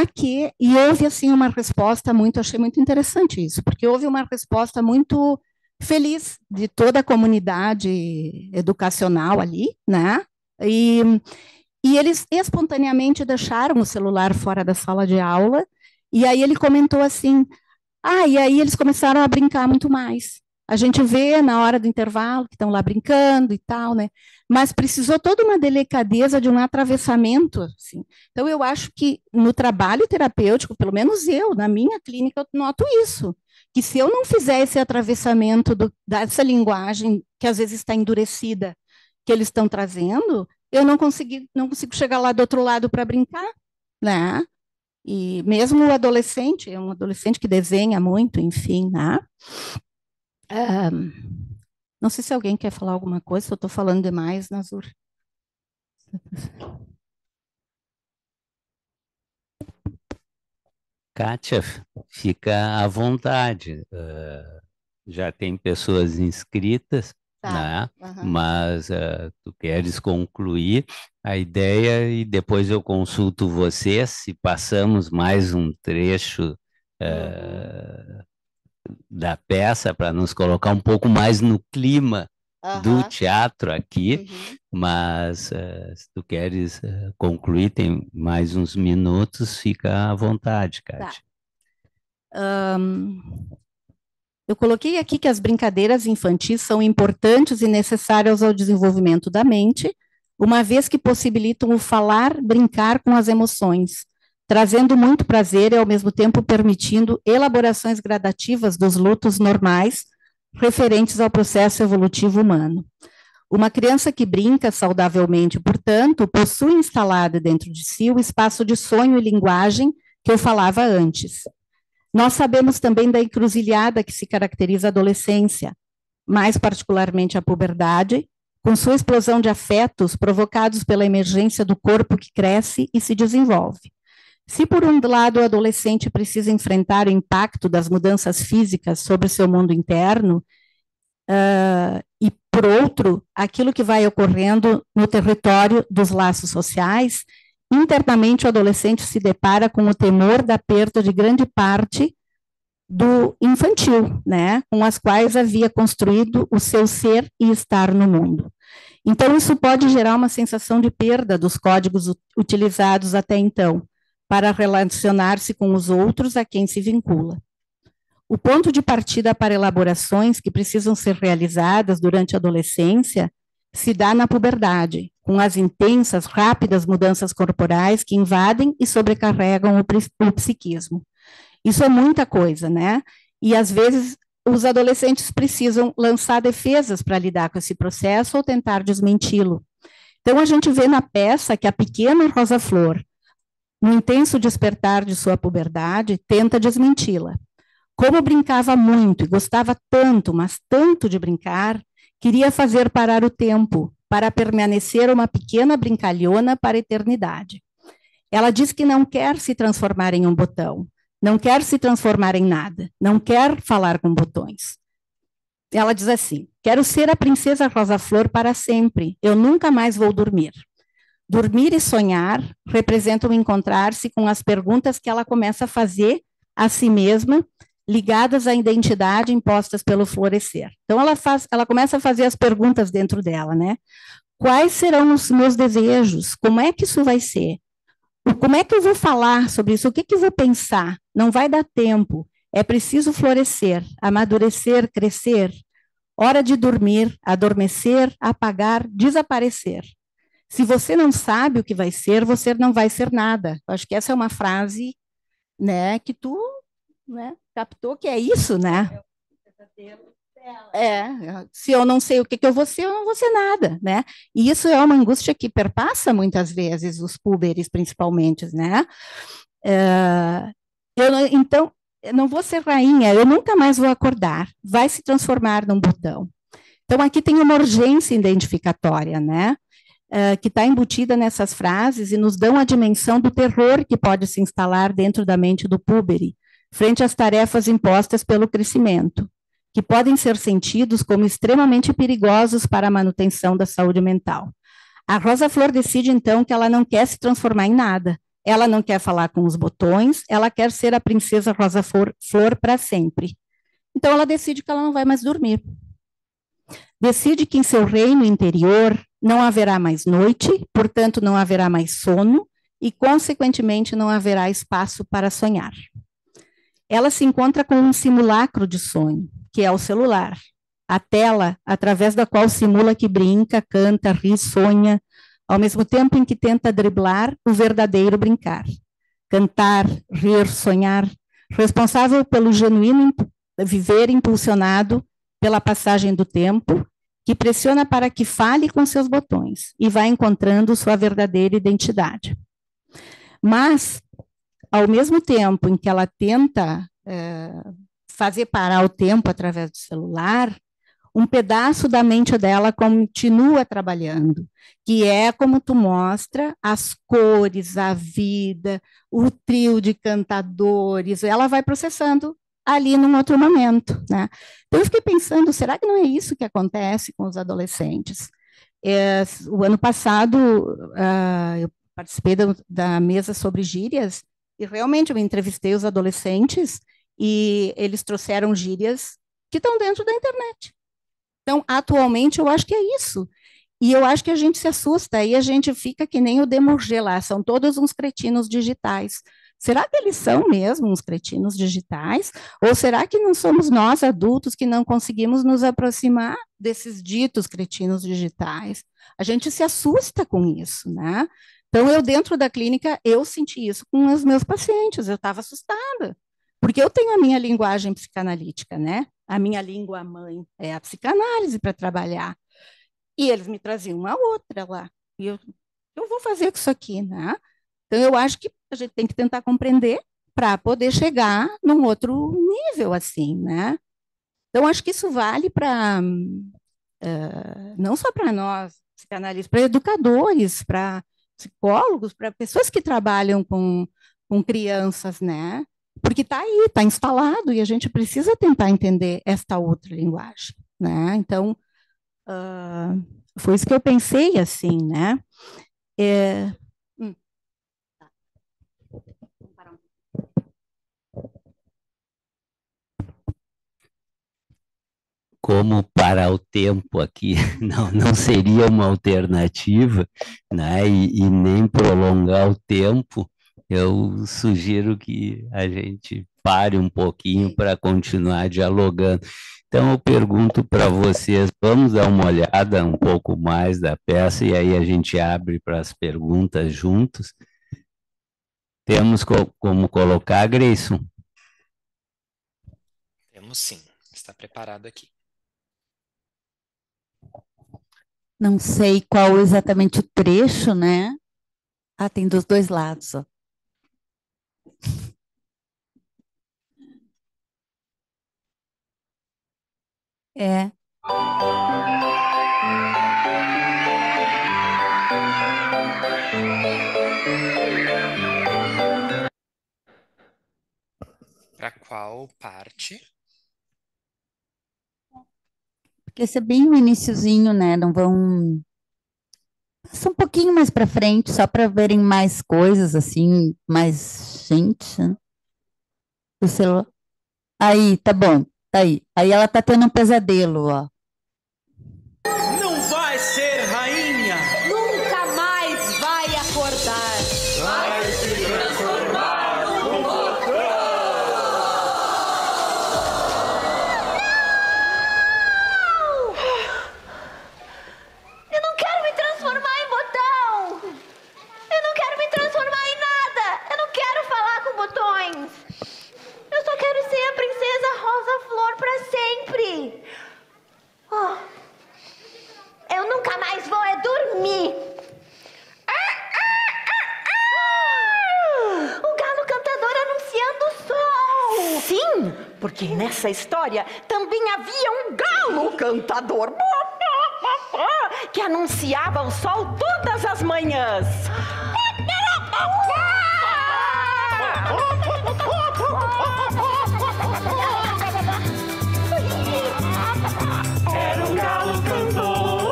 E houve assim uma resposta achei muito interessante isso, porque houve uma resposta muito feliz de toda a comunidade educacional ali, né? E eles espontaneamente deixaram o celular fora da sala de aula, e aí ele comentou assim, e aí eles começaram a brincar muito mais. A gente vê na hora do intervalo que estão lá brincando e tal, né? Mas precisou toda uma delicadeza de um atravessamento, assim. Então, eu acho que no trabalho terapêutico, pelo menos eu, na minha clínica, eu noto isso, que se eu não fizer esse atravessamento dessa linguagem, que às vezes está endurecida, que eles estão trazendo, eu não consigo chegar lá do outro lado para brincar, né? E mesmo o adolescente, é um adolescente que desenha muito, enfim, né? Não sei se alguém quer falar alguma coisa, se eu estou falando demais, Nazur. Kátia, fica à vontade. Já tem pessoas inscritas, né? Mas tu queres concluir a ideia e depois eu consulto você se passamos mais um trecho da peça para nos colocar um pouco mais no clima do teatro aqui, mas se tu queres concluir, tem mais uns minutos, fica à vontade, Kátia. Eu coloquei aqui que as brincadeiras infantis são importantes e necessárias ao desenvolvimento da mente, uma vez que possibilitam o falar, brincar com as emoções, trazendo muito prazer e, ao mesmo tempo, permitindo elaborações gradativas dos lutos normais referentes ao processo evolutivo humano. Uma criança que brinca saudavelmente, portanto, possui instalado dentro de si o espaço de sonho e linguagem que eu falava antes. Nós sabemos também da encruzilhada que se caracteriza a adolescência, mais particularmente a puberdade, com sua explosão de afetos provocados pela emergência do corpo que cresce e se desenvolve. Se, por um lado, o adolescente precisa enfrentar o impacto das mudanças físicas sobre o seu mundo interno, e, por outro, aquilo que vai ocorrendo no território dos laços sociais, internamente o adolescente se depara com o temor da perda de grande parte do infantil, né, com as quais havia construído o seu ser e estar no mundo. Então, isso pode gerar uma sensação de perda dos códigos utilizados até então, para relacionar-se com os outros a quem se vincula. O ponto de partida para elaborações que precisam ser realizadas durante a adolescência se dá na puberdade, com as intensas, rápidas mudanças corporais que invadem e sobrecarregam o psiquismo. Isso é muita coisa, né? E, às vezes, os adolescentes precisam lançar defesas para lidar com esse processo ou tentar desmenti-lo. Então, a gente vê na peça que a pequena Rosa Flor, no intenso despertar de sua puberdade, tenta desmenti-la. Como brincava muito e gostava tanto, mas tanto de brincar, queria fazer parar o tempo, para permanecer uma pequena brincalhona para a eternidade. Ela diz que não quer se transformar em um botão, não quer se transformar em nada, não quer falar com botões. Ela diz assim: quero ser a princesa Rosa Flor para sempre, eu nunca mais vou dormir. Dormir e sonhar representam encontrar-se com as perguntas que ela começa a fazer a si mesma, ligadas à identidade impostas pelo florescer. Então, ela começa a fazer as perguntas dentro dela, né? Quais serão os meus desejos? Como é que isso vai ser? Como é que eu vou falar sobre isso? O que eu vou pensar? Não vai dar tempo. É preciso florescer, amadurecer, crescer. Hora de dormir, adormecer, apagar, desaparecer. Se você não sabe o que vai ser, você não vai ser nada. Eu acho que essa é uma frase, né, que tu, né, captou que é isso, né? Se eu não sei o que eu vou ser, eu não vou ser nada, né? E isso é uma angústia que perpassa muitas vezes os púberes, principalmente, né? Então, eu não vou ser rainha, eu nunca mais vou acordar, vai se transformar num botão. Então, aqui tem uma urgência identificatória, né? Que está embutida nessas frases e nos dão a dimensão do terror que pode se instalar dentro da mente do púbere, frente às tarefas impostas pelo crescimento, que podem ser sentidos como extremamente perigosos para a manutenção da saúde mental. A Rosa Flor decide, então, que ela não quer se transformar em nada, ela não quer falar com os botões, ela quer ser a princesa Rosa Flor para sempre. Então, ela decide que ela não vai mais dormir. Decide que em seu reino interior não haverá mais noite, portanto, não haverá mais sono e, consequentemente, não haverá espaço para sonhar. Ela se encontra com um simulacro de sonho, que é o celular, a tela através da qual simula que brinca, canta, ri, sonha, ao mesmo tempo em que tenta driblar o verdadeiro brincar. Cantar, rir, sonhar, responsável pelo genuíno viver impulsionado pela passagem do tempo, que pressiona para que fale com seus botões e vá encontrando sua verdadeira identidade. Mas, ao mesmo tempo em que ela tenta fazer parar o tempo através do celular, um pedaço da mente dela continua trabalhando, que é como tu mostra as cores, a vida, o trio de cantadores, ela vai processando ali num outro momento, né? Então, eu fiquei pensando, será que não é isso que acontece com os adolescentes? O ano passado, eu participei da mesa sobre gírias, e realmente eu entrevistei os adolescentes, e eles trouxeram gírias que estão dentro da internet. Então, atualmente, eu acho que é isso. E eu acho que a gente se assusta, aí a gente fica que nem o Demurger lá, são todos uns cretinos digitais. Será que eles são mesmo uns cretinos digitais? Ou será que não somos nós, adultos, que não conseguimos nos aproximar desses ditos cretinos digitais? A gente se assusta com isso, né? Então, eu, dentro da clínica, eu senti isso com os meus pacientes, eu estava assustada, porque eu tenho a minha linguagem psicanalítica, né? A minha língua mãe é a psicanálise para trabalhar. E eles me traziam uma outra lá. E eu vou fazer com isso aqui, né? Então, eu acho que a gente tem que tentar compreender para poder chegar num outro nível, assim, né? Então, acho que isso vale para, não só para nós, psicanalistas, para educadores, para psicólogos, para pessoas que trabalham com crianças, né? Porque está aí, está instalado, e a gente precisa tentar entender esta outra linguagem, né? Então, foi isso que eu pensei, assim, né? Como parar o tempo aqui não seria uma alternativa, né? E nem prolongar o tempo, eu sugiro que a gente pare um pouquinho para continuar dialogando. Então, eu pergunto para vocês, vamos dar uma olhada um pouco mais da peça e aí a gente abre para as perguntas juntos. Temos como colocar, Grayson? Temos sim, está preparado aqui. Não sei qual exatamente o trecho, né? Ah, tem dos dois lados, ó. É. Para qual parte? Porque esse é bem o iniciozinho, né? Não vão... Passa um pouquinho mais para frente, só para verem mais coisas, assim, mais gente, né? O celular. Aí, tá bom, tá aí. Aí ela tá tendo um pesadelo, ó. Não vai ser rainha! Nunca mais vai acordar! Vai se transformar num botão! Eu não quero me transformar em botão! Eu não quero me transformar em nada! Eu não quero falar com botões! Eu só quero ser a princesa Rosa Flor para sempre! Oh, eu nunca mais vou dormir! O galo cantador anunciando o sol! Sim, porque nessa história também havia um galo cantador que anunciava o sol todas as manhãs. Era um galo cantor,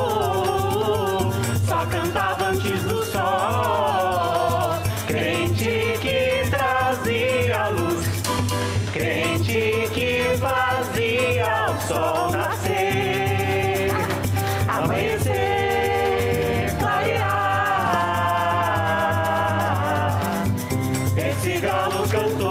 só cantava antes do sol. Crente que trazia luz, crente que fazia o sol nascer, amanhecer, clarear. Esse galo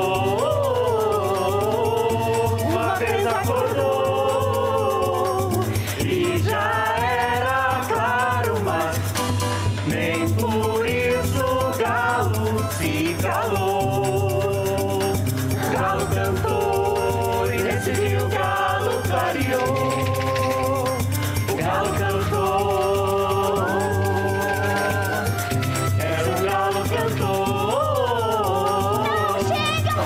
cantou, uma vez acordou, e já era claro, mas nem por isso o galo se calou. O galo cantou e nesse dia o galo clareou. O galo cantou, era o galo cantor. Não, chega,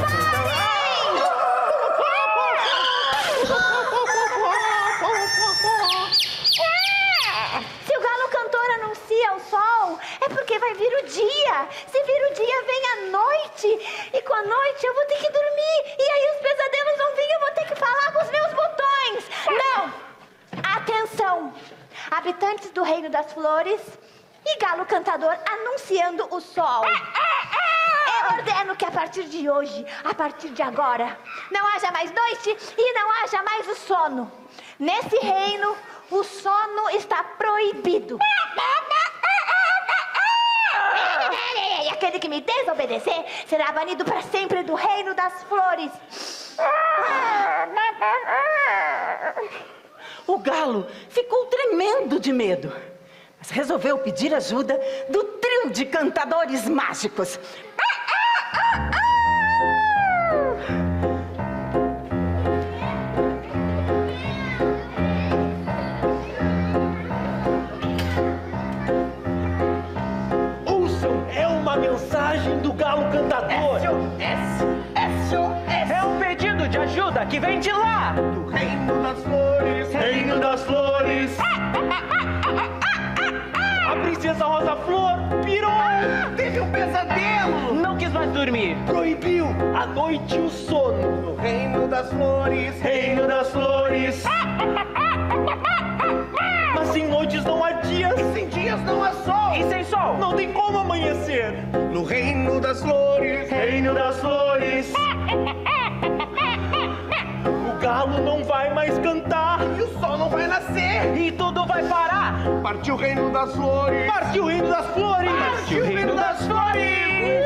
se o galo cantor anuncia o sol, é porque vai vir o dia. Se vir o dia, vem a noite. E com a noite eu vou ter que dormir. E aí os pesadelos vão vir e eu vou ter que falar com os meus botões. Não! Atenção! Habitantes do Reino das Flores e galo cantador anunciando o sol. Eu ordeno que a partir de hoje, a partir de agora, não haja mais noite e não haja mais o sono. Nesse reino, o sono está proibido. E aquele que me desobedecer será banido para sempre do Reino das Flores. O galo ficou tremendo de medo, mas resolveu pedir ajuda do trio de cantadores mágicos. Ouçam, é uma mensagem do galo cantador. É um pedido de ajuda que vem de lá, Do Reino das Flores, Reino das Flores. A princesa Rosa Flor pirou. teve um pesadelo, não quis mais dormir, Proibiu a noite e o sono. no Reino das Flores. Reino das Flores. Mas sem noites não há dias, Sem dias não há sol, e sem sol, não tem como amanhecer. no Reino das Flores. Reino das Flores. O galo não vai mais cantar E o sol não vai nascer, e tudo vai parar. partiu o Reino das Flores. Partiu o Reino das Flores. Partiu o Reino das Flores.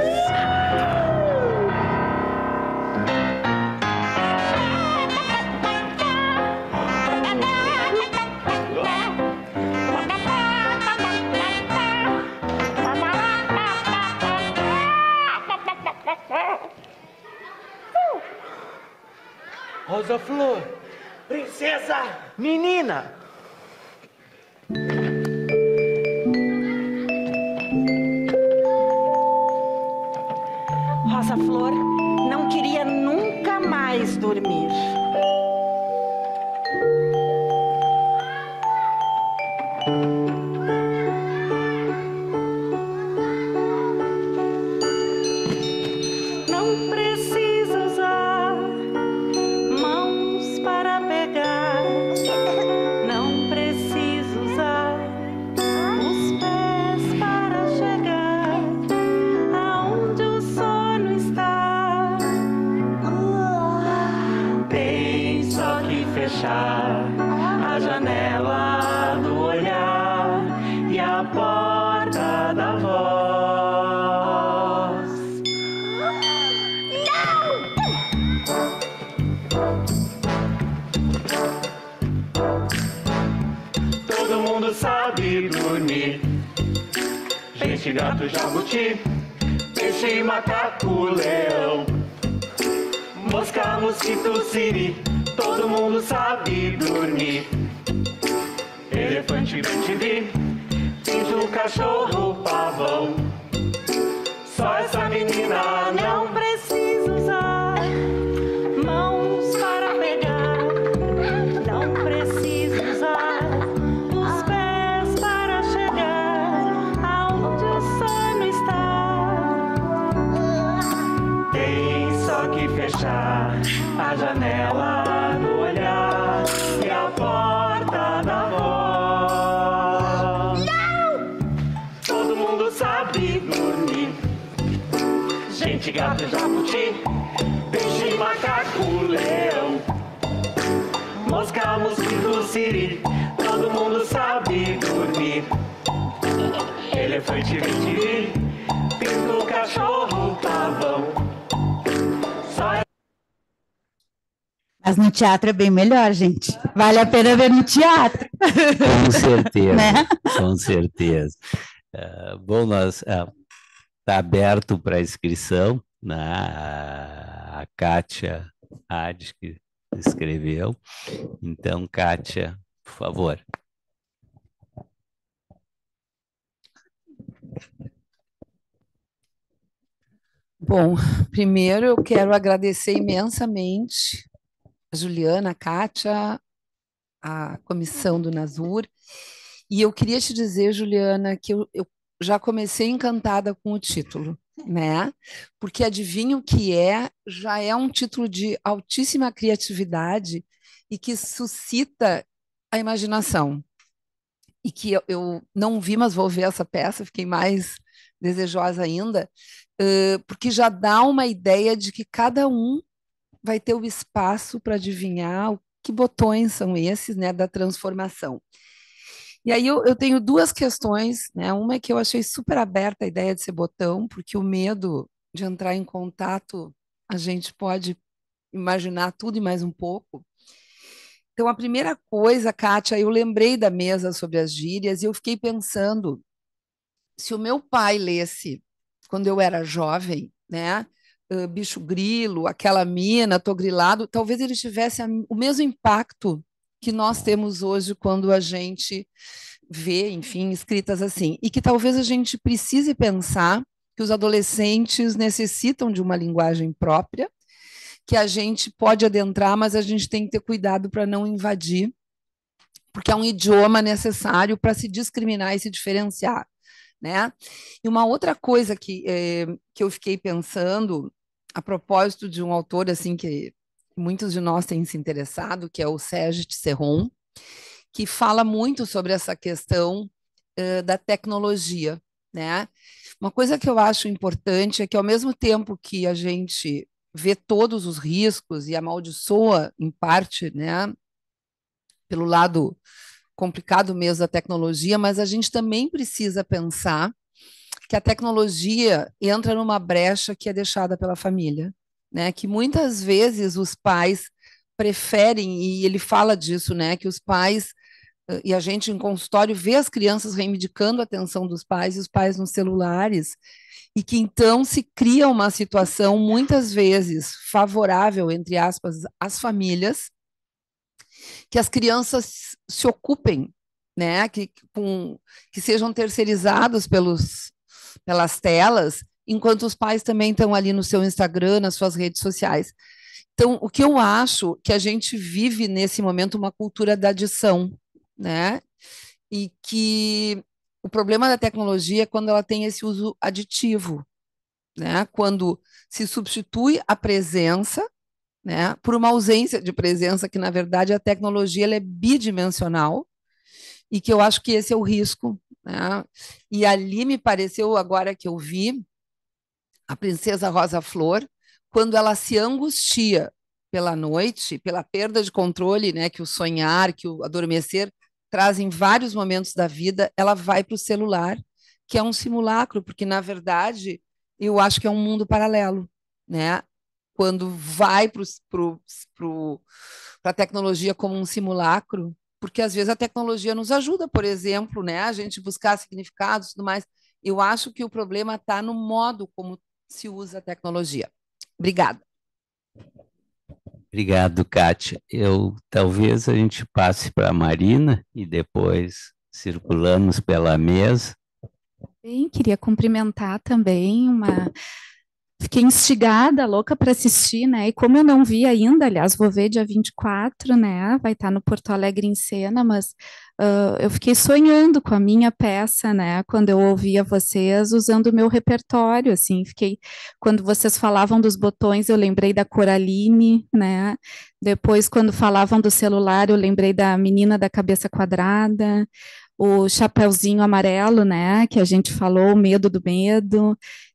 Rosa Flor, princesa, menina. Rosa Flor não queria nunca mais dormir. Não precisa usar mãos para pegar, não precisa usar os pés para chegar aonde o sono está. Tem só que fechar a janela do olhar e a porta da voz. Todo mundo sabe dormir. Gente, gato, jabuti, peixe, macaco, leão, mosca, mosquito, siri. Todo mundo sabe dormir. Elefante, bem-te-vi, pinto, cachorro, pavão. Só essa menina não Precisa usar mãos para pegar, não precisa usar os pés para chegar aonde o sono está. tem só que fechar a janela no olhar e a porta da voz. Todo mundo sabe dormir. Gente, gato, jabuti, peixe, macaco, leão, mosca, galos que do siri, todo mundo sabe dormir. Elefante vem te vir, pinto, cachorro, pavão. Mas no teatro é bem melhor, gente. Vale a pena ver no teatro. Com certeza, Né? com certeza. Bom, nós está aberto para inscrição, né? A Kátia Hades que escreveu. Então, Kátia, por favor. Bom, primeiro eu quero agradecer imensamente a Juliana, a Kátia, a comissão do Nasur. E eu queria te dizer, Juliana, que eu já comecei encantada com o título, né? Porque adivinha o que é? Já é um título de altíssima criatividade e que suscita a imaginação. E que eu não vi, mas vou ver essa peça, fiquei mais desejosa ainda, porque já dá uma ideia de que cada um vai ter o espaço para adivinhar que botões são esses, né, da transformação. E aí eu tenho duas questões, né? Uma é que eu achei super aberta a ideia de ser botão, porque o medo de entrar em contato, a gente pode imaginar tudo e mais um pouco. Então, a primeira coisa, Kátia, eu lembrei da mesa sobre as gírias e eu fiquei pensando, se o meu pai lesse, quando eu era jovem, né? Bicho grilo, aquela mina, tô grilado, talvez ele tivesse o mesmo impacto que nós temos hoje quando a gente vê, enfim, escritas assim. E que talvez a gente precise pensar que os adolescentes necessitam de uma linguagem própria, que a gente pode adentrar, mas a gente tem que ter cuidado para não invadir, porque é um idioma necessário para se discriminar e se diferenciar, né? E uma outra coisa que eu fiquei pensando, a propósito de um autor assim que muitos de nós têm se interessado, que é o Serge Tisserand, que fala muito sobre essa questão da tecnologia, né? Uma coisa que eu acho importante é que, ao mesmo tempo que a gente vê todos os riscos e amaldiçoa, em parte, né, pelo lado complicado mesmo da tecnologia, mas a gente também precisa pensar que a tecnologia entra numa brecha que é deixada pela família, né? Que muitas vezes os pais preferem, e ele fala disso, né? Que os pais, e a gente em consultório vê as crianças reivindicando a atenção dos pais e os pais nos celulares, e que então se cria uma situação muitas vezes favorável, entre aspas, às famílias, que as crianças se ocupem, né? Que sejam terceirizados pelas telas, enquanto os pais também estão ali no seu Instagram, nas suas redes sociais. Então, o que eu acho que a gente vive nesse momento uma cultura da adição, né? E que o problema da tecnologia é quando ela tem esse uso aditivo, né? Quando se substitui a presença, né, por uma ausência de presença, que na verdade a tecnologia ela é bidimensional, e que eu acho que esse é o risco, né? E ali me pareceu, agora que eu vi, a princesa Rosa Flor, quando ela se angustia pela noite, pela perda de controle, né, que o sonhar, que o adormecer traz em vários momentos da vida, ela vai para o celular, que é um simulacro, porque, na verdade, eu acho que é um mundo paralelo, né? Quando vai para a tecnologia como um simulacro, porque às vezes a tecnologia nos ajuda, por exemplo, né, a gente buscar significados e tudo mais. Eu acho que o problema está no modo como se usa a tecnologia. Obrigada. Obrigado, Kátia. Talvez a gente passe para a Marina e depois circulamos pela mesa. Bem, queria cumprimentar também Fiquei instigada, louca para assistir, né? E como eu não vi ainda, aliás, vou ver dia 24, né? Vai estar no Porto Alegre em cena, mas eu fiquei sonhando com a minha peça, né? Quando eu ouvia vocês usando o meu repertório, assim, quando vocês falavam dos botões, eu lembrei da Coraline, né? Depois, quando falavam do celular, eu lembrei da menina da cabeça quadrada, o Chapeuzinho Amarelo, né? Que a gente falou, o medo do medo.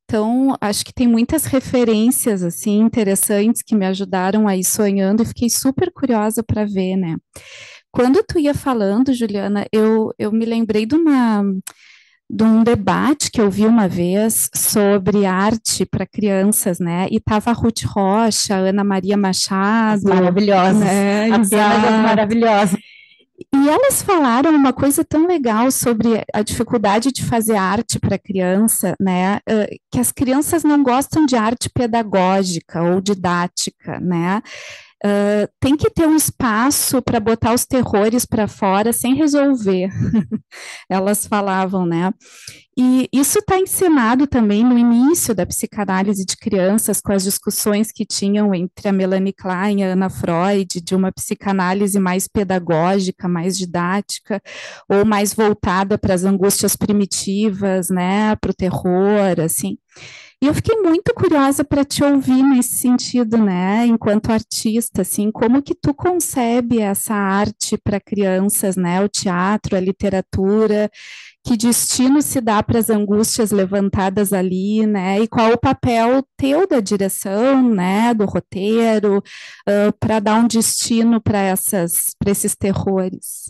Então, acho que tem muitas referências, assim, interessantes que me ajudaram a ir sonhando e fiquei super curiosa para ver, né? Quando tu ia falando, Juliana, eu me lembrei de um debate que eu vi uma vez sobre arte para crianças, né? E tava a Ruth Rocha, a Ana Maria Machado. Maravilhosas, né? apenas as maravilhosas. E elas falaram uma coisa tão legal sobre a dificuldade de fazer arte para criança, né? Que as crianças não gostam de arte pedagógica ou didática, né? Tem que ter um espaço para botar os terrores para fora sem resolver. Elas falavam, né? E isso está ensinado também no início da psicanálise de crianças, com as discussões que tinham entre a Melanie Klein e a Ana Freud, de uma psicanálise mais pedagógica, mais didática, ou mais voltada para as angústias primitivas, né, para o terror, assim. E eu fiquei muito curiosa para te ouvir nesse sentido, né, enquanto artista, assim, como que tu concebe essa arte para crianças, né, o teatro, a literatura, que destino se dá para as angústias levantadas ali, né, e qual o papel teu da direção, né, do roteiro, para dar um destino para esses terrores.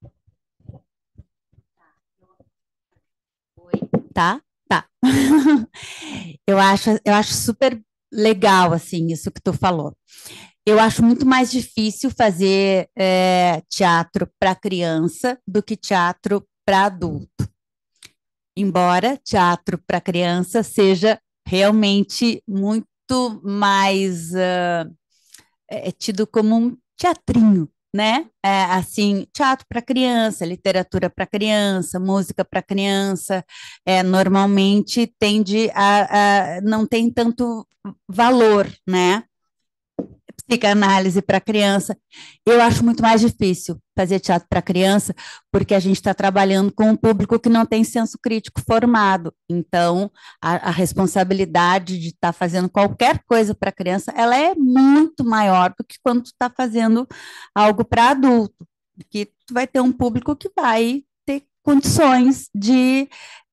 Tá? Tá. Eu acho super legal, assim, isso que tu falou. Eu acho muito mais difícil fazer teatro para criança do que teatro para adulto. Embora teatro para criança seja realmente muito mais tido como um teatrinho, né? Assim, teatro para criança, literatura para criança, música para criança, normalmente tende não tem tanto valor, né? Psicanálise para criança. Eu acho muito mais difícil fazer teatro para criança, porque a gente está trabalhando com um público que não tem senso crítico formado. Então, a responsabilidade de estar fazendo qualquer coisa para criança, ela é muito maior do que quando tu está fazendo algo para adulto, porque tu vai ter um público que vai ter condições de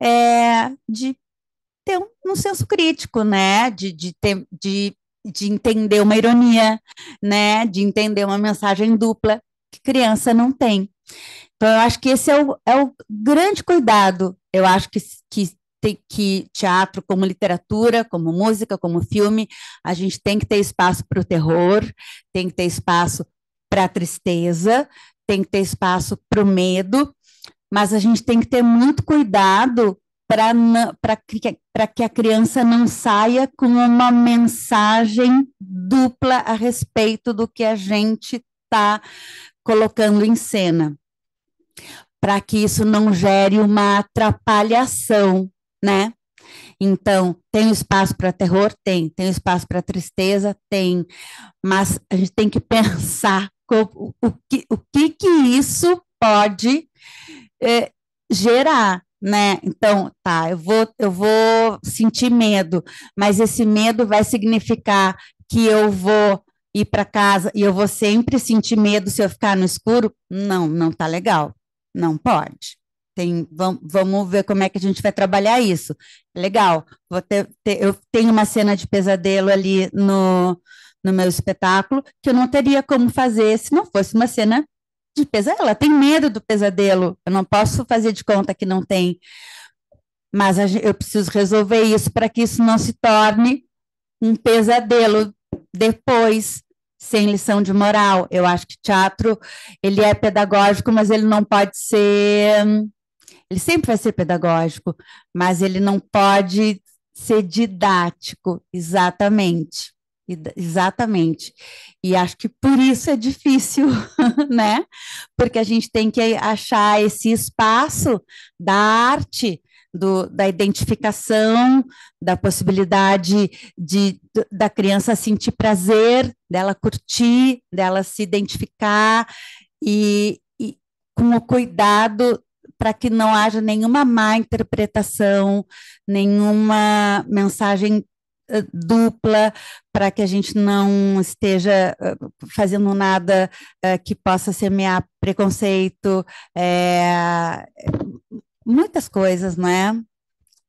ter um senso crítico, né? De entender uma ironia, né? De entender uma mensagem dupla que criança não tem. Então, eu acho que esse é o grande cuidado. Eu acho que teatro, como literatura, como música, como filme, a gente tem que ter espaço para o terror, tem que ter espaço para a tristeza, tem que ter espaço para o medo, mas a gente tem que ter muito cuidado para que a criança não saia com uma mensagem dupla a respeito do que a gente está colocando em cena, para que isso não gere uma atrapalhação, né? Então, tem espaço para terror? Tem espaço para tristeza? Tem, mas a gente tem que pensar o que isso pode gerar, né? Então, tá, eu vou sentir medo, mas esse medo vai significar que eu vou ir para casa e eu vou sempre sentir medo se eu ficar no escuro? Não tá legal. Não pode. Vamos ver como é que a gente vai trabalhar isso. Legal. Eu tenho uma cena de pesadelo ali no meu espetáculo que eu não teria como fazer se não fosse uma cena de pesadelo. Ela tem medo do pesadelo. Eu não posso fazer de conta que não tem. Mas eu preciso resolver isso para que isso não se torne um pesadelo depois, sem lição de moral. Eu acho que teatro, ele é pedagógico, mas ele não pode ser... Ele sempre vai ser pedagógico, mas ele não pode ser didático, exatamente. Exatamente. E acho que por isso é difícil, né? Porque a gente tem que achar esse espaço da arte, da identificação, da possibilidade da criança sentir prazer, dela curtir, dela se identificar e com o cuidado para que não haja nenhuma má interpretação, nenhuma mensagem dupla, para que a gente não esteja fazendo nada que possa semear preconceito, muitas coisas, não é?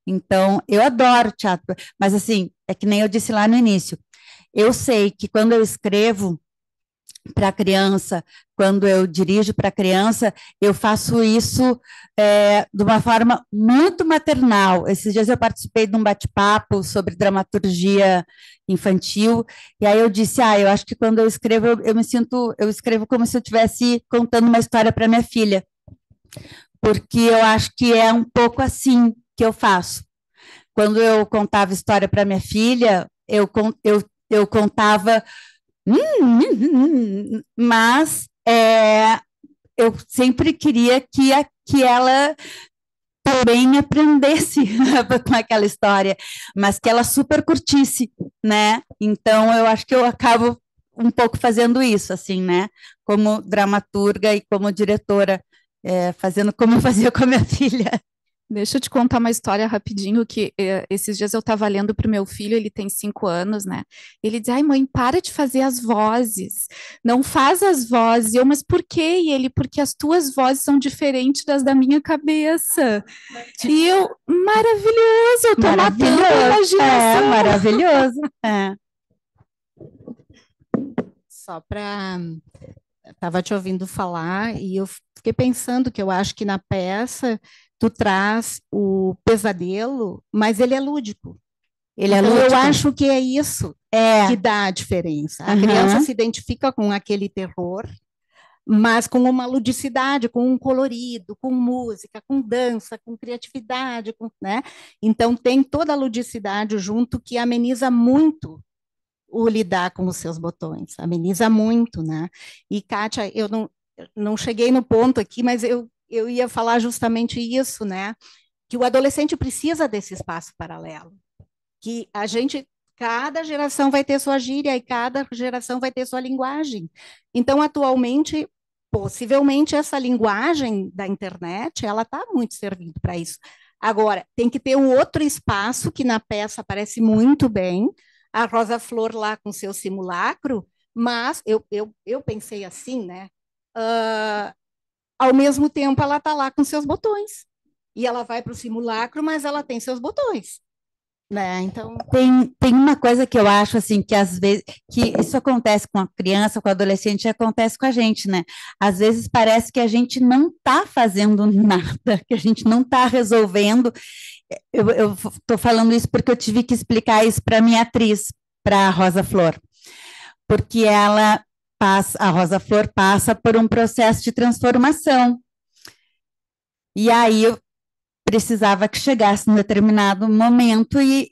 Então, eu adoro teatro, mas assim, é que nem eu disse lá no início, eu sei que quando eu escrevo para criança, quando eu dirijo para criança, eu faço isso de uma forma muito maternal. Esses dias eu participei de um bate-papo sobre dramaturgia infantil, e aí eu disse, eu acho que quando eu escrevo, eu escrevo como se eu estivesse contando uma história para minha filha, porque eu acho que é um pouco assim que eu faço. Quando eu contava história para minha filha, eu contava, mas eu sempre queria que ela também aprendesse com aquela história, mas que ela super curtisse, né? Então, eu acho que eu acabo um pouco fazendo isso, assim, né? Como dramaturga e como diretora, fazendo como eu fazia com a minha filha. Deixa eu te contar uma história rapidinho, que esses dias eu estava lendo para o meu filho, ele tem 5 anos, né? Ele diz, ai mãe, para de fazer as vozes, não faz as vozes. Mas por quê? E ele, porque as tuas vozes são diferentes das da minha cabeça. E eu, maravilhoso, eu tô matando a imaginação. Maravilhoso. Só para... Estava te ouvindo falar e eu fiquei pensando que eu acho que na peça tu traz o pesadelo, mas ele é lúdico. Ele então, lúdico. Eu acho que é isso que dá a diferença. A criança se identifica com aquele terror, mas com uma ludicidade, com um colorido, com música, com dança, com criatividade, né? Então, tem toda a ludicidade junto que ameniza muito o lidar com os seus botões, ameniza muito, né? E, Kátia, eu não cheguei no ponto aqui, mas eu ia falar justamente isso, né? Que o adolescente precisa desse espaço paralelo, que cada geração vai ter sua gíria e cada geração vai ter sua linguagem. Então, atualmente, possivelmente, essa linguagem da internet, ela está muito servindo para isso. Agora, tem que ter um outro espaço, que na peça aparece muito bem, a Rosa Flor lá com seu simulacro, mas eu pensei assim, né? Ao mesmo tempo, ela está lá com seus botões. E ela vai para o simulacro, mas ela tem seus botões. Né? Então... Tem uma coisa que eu acho, assim, que às vezes, que isso acontece com a criança, com o adolescente, acontece com a gente, né? Às vezes parece que a gente não está fazendo nada, que a gente não está resolvendo. Eu estou falando isso porque eu tive que explicar isso para a minha atriz, para a Rosa Flor, porque a Rosa Flor passa por um processo de transformação. E aí eu precisava que chegasse num determinado momento e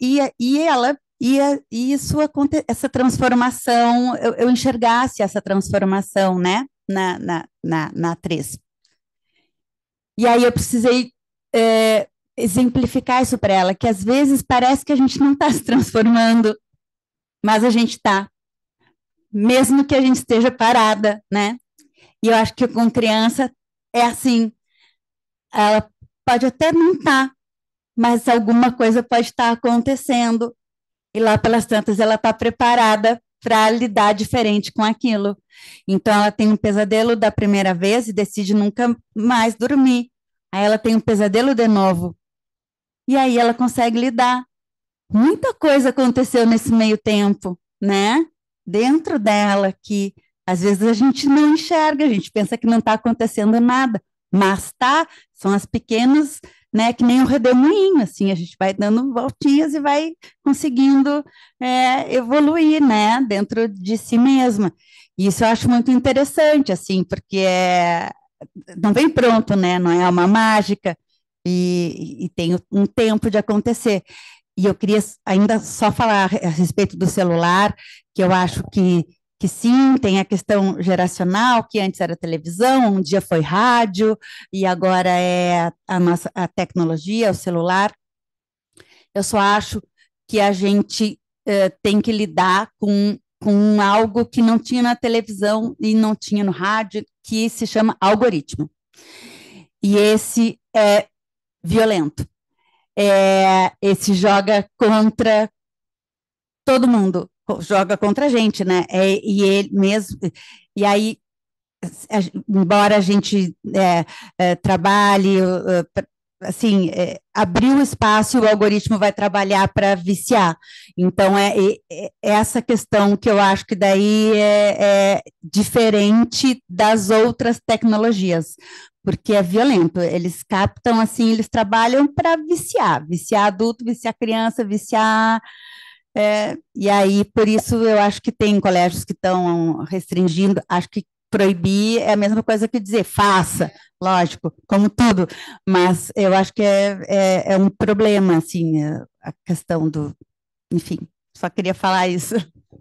essa transformação, eu enxergasse essa transformação, né, na atriz. E aí eu precisei exemplificar isso para ela, que às vezes parece que a gente não está se transformando, mas a gente está, mesmo que a gente esteja parada, né? E eu acho que com criança é assim, ela pode até não estar, mas alguma coisa pode estar acontecendo, e lá pelas tantas ela está preparada para lidar diferente com aquilo. Então ela tem um pesadelo da primeira vez e decide nunca mais dormir. Aí ela tem um pesadelo de novo. E aí ela consegue lidar. Muita coisa aconteceu nesse meio tempo, né? Dentro dela, que às vezes a gente não enxerga, a gente pensa que não está acontecendo nada, mas tá, são as pequenas, né, que nem um redemoinho, assim, a gente vai dando voltinhas e vai conseguindo evoluir, né, dentro de si mesma. E isso eu acho muito interessante, assim, porque não vem pronto, né, não é uma mágica, e tem um tempo de acontecer. E eu queria ainda só falar a respeito do celular, que eu acho que sim, tem a questão geracional, que antes era televisão, um dia foi rádio, e agora é a tecnologia, o celular. Eu só acho que a gente tem que lidar com algo que não tinha na televisão e não tinha no rádio, que se chama algoritmo. E esse é violento. Esse joga contra todo mundo, joga contra a gente, né? E ele mesmo, e aí, embora a gente trabalhe assim, abrir o espaço e o algoritmo vai trabalhar para viciar. Então, essa questão que eu acho que daí é diferente das outras tecnologias, porque é violento. Eles captam, assim, eles trabalham para viciar adulto, viciar criança, viciar... e aí, por isso, eu acho que tem colégios que estão restringindo, acho que proibir é a mesma coisa que dizer faça, lógico, como tudo, mas eu acho que é um problema, assim, a questão do... Enfim, só queria falar isso.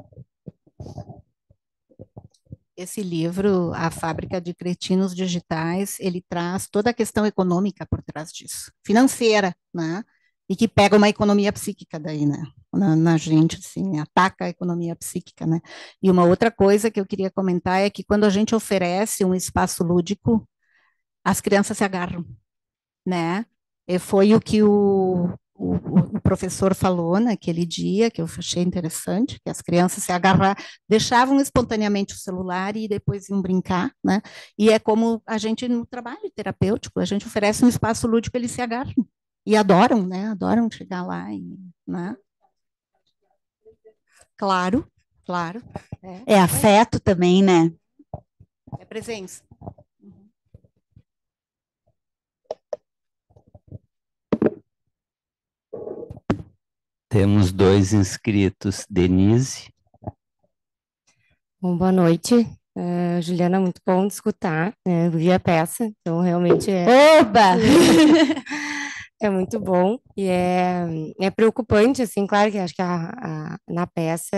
Esse livro, A Fábrica de Cretinos Digitais, ele traz toda a questão econômica por trás disso, financeira, né? E que pega uma economia psíquica daí, né? Na gente, assim, ataca a economia psíquica, né? E uma outra coisa que eu queria comentar é que quando a gente oferece um espaço lúdico, as crianças se agarram, né? E foi o que o professor falou naquele dia, que eu achei interessante, que as crianças se agarravam, deixavam espontaneamente o celular e depois iam brincar, né? E é como a gente no trabalho terapêutico, a gente oferece um espaço lúdico, eles se agarram e adoram, né? Adoram chegar lá, né? Claro, claro. É afeto também, né? É presença. Temos 2 inscritos, Denise. Bom, boa noite. Juliana, muito bom de escutar. Eu vi a peça, então realmente Oba! é muito bom. E é preocupante, assim, claro que acho que na peça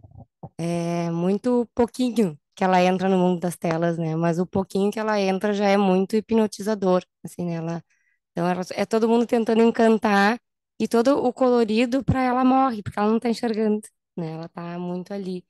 é muito pouquinho que ela entra no mundo das telas, né? Mas o pouquinho que ela entra já é muito hipnotizador, assim, né? Então é todo mundo tentando encantar e todo o colorido para ela morre, porque ela não está enxergando, né? Ela está muito ali.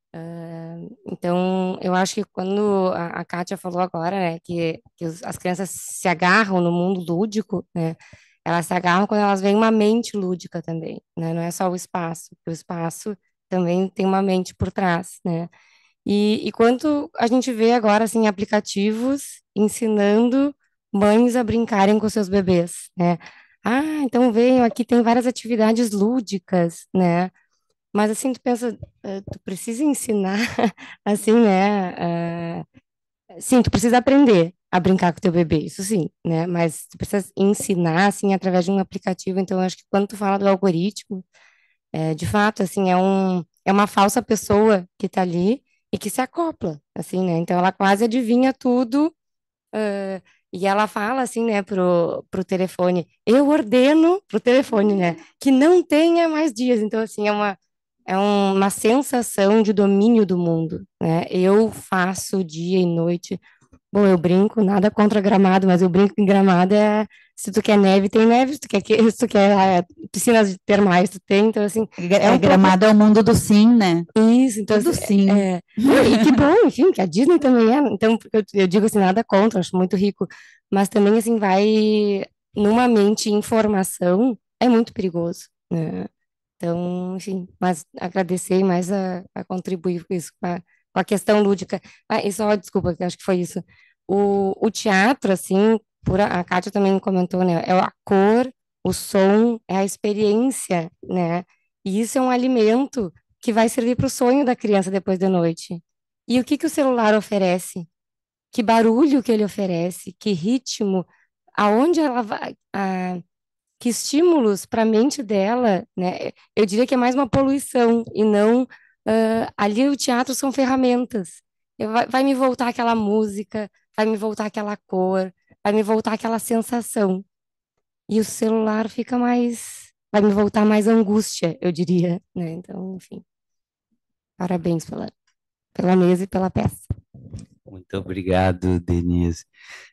Então, eu acho que quando a Kátia falou agora, né, que as crianças se agarram no mundo lúdico, né? Elas se agarram quando elas veem uma mente lúdica também, né? Não é só o espaço, porque o espaço também tem uma mente por trás, né? E quanto a gente vê agora, assim, aplicativos ensinando mães a brincarem com seus bebês, né? Ah, então venham, aqui tem várias atividades lúdicas, né? Mas, assim, tu pensa, tu precisa ensinar, assim, né? Sim, tu precisa aprender a brincar com teu bebê, isso sim, né? Mas tu precisa ensinar, assim, através de um aplicativo. Então, eu acho que quando tu fala do algoritmo, de fato, assim, é uma falsa pessoa que tá ali e que se acopla, assim, né? Então, ela quase adivinha tudo, e ela fala, assim, né, pro telefone, eu ordeno pro telefone, né, que não tenha mais dias. Então, assim, é uma sensação de domínio do mundo, né? Eu faço dia e noite. Bom, eu brinco, nada contra Gramado, mas eu brinco em Gramado se tu quer neve, tem neve, se tu quer piscinas termais, tu tem, então assim... Gramado é o mundo do sim, né? Isso, então... Tudo sim. E que bom, enfim, que a Disney também é, então eu digo assim, nada contra, acho muito rico, mas também assim, vai numa mente em formação, é muito perigoso, né? Então, enfim, mas agradecer mais a contribuir com isso, com a questão lúdica. E só, desculpa, que acho que foi isso. O teatro, assim, a Kátia também comentou, né? É a cor, o som, é a experiência, né? E isso é um alimento que vai servir para o sonho da criança depois da noite. E o que o celular oferece? Que barulho que ele oferece? Que ritmo? Aonde ela vai? Que estímulos para a mente dela, né? Eu diria que é mais uma poluição e não ali o teatro são ferramentas. Vai me voltar aquela música, vai me voltar aquela cor, vai me voltar aquela sensação. E o celular fica mais, vai me voltar mais angústia, eu diria, né? Então, enfim. Parabéns pela mesa e pela peça. Muito obrigado, Denise.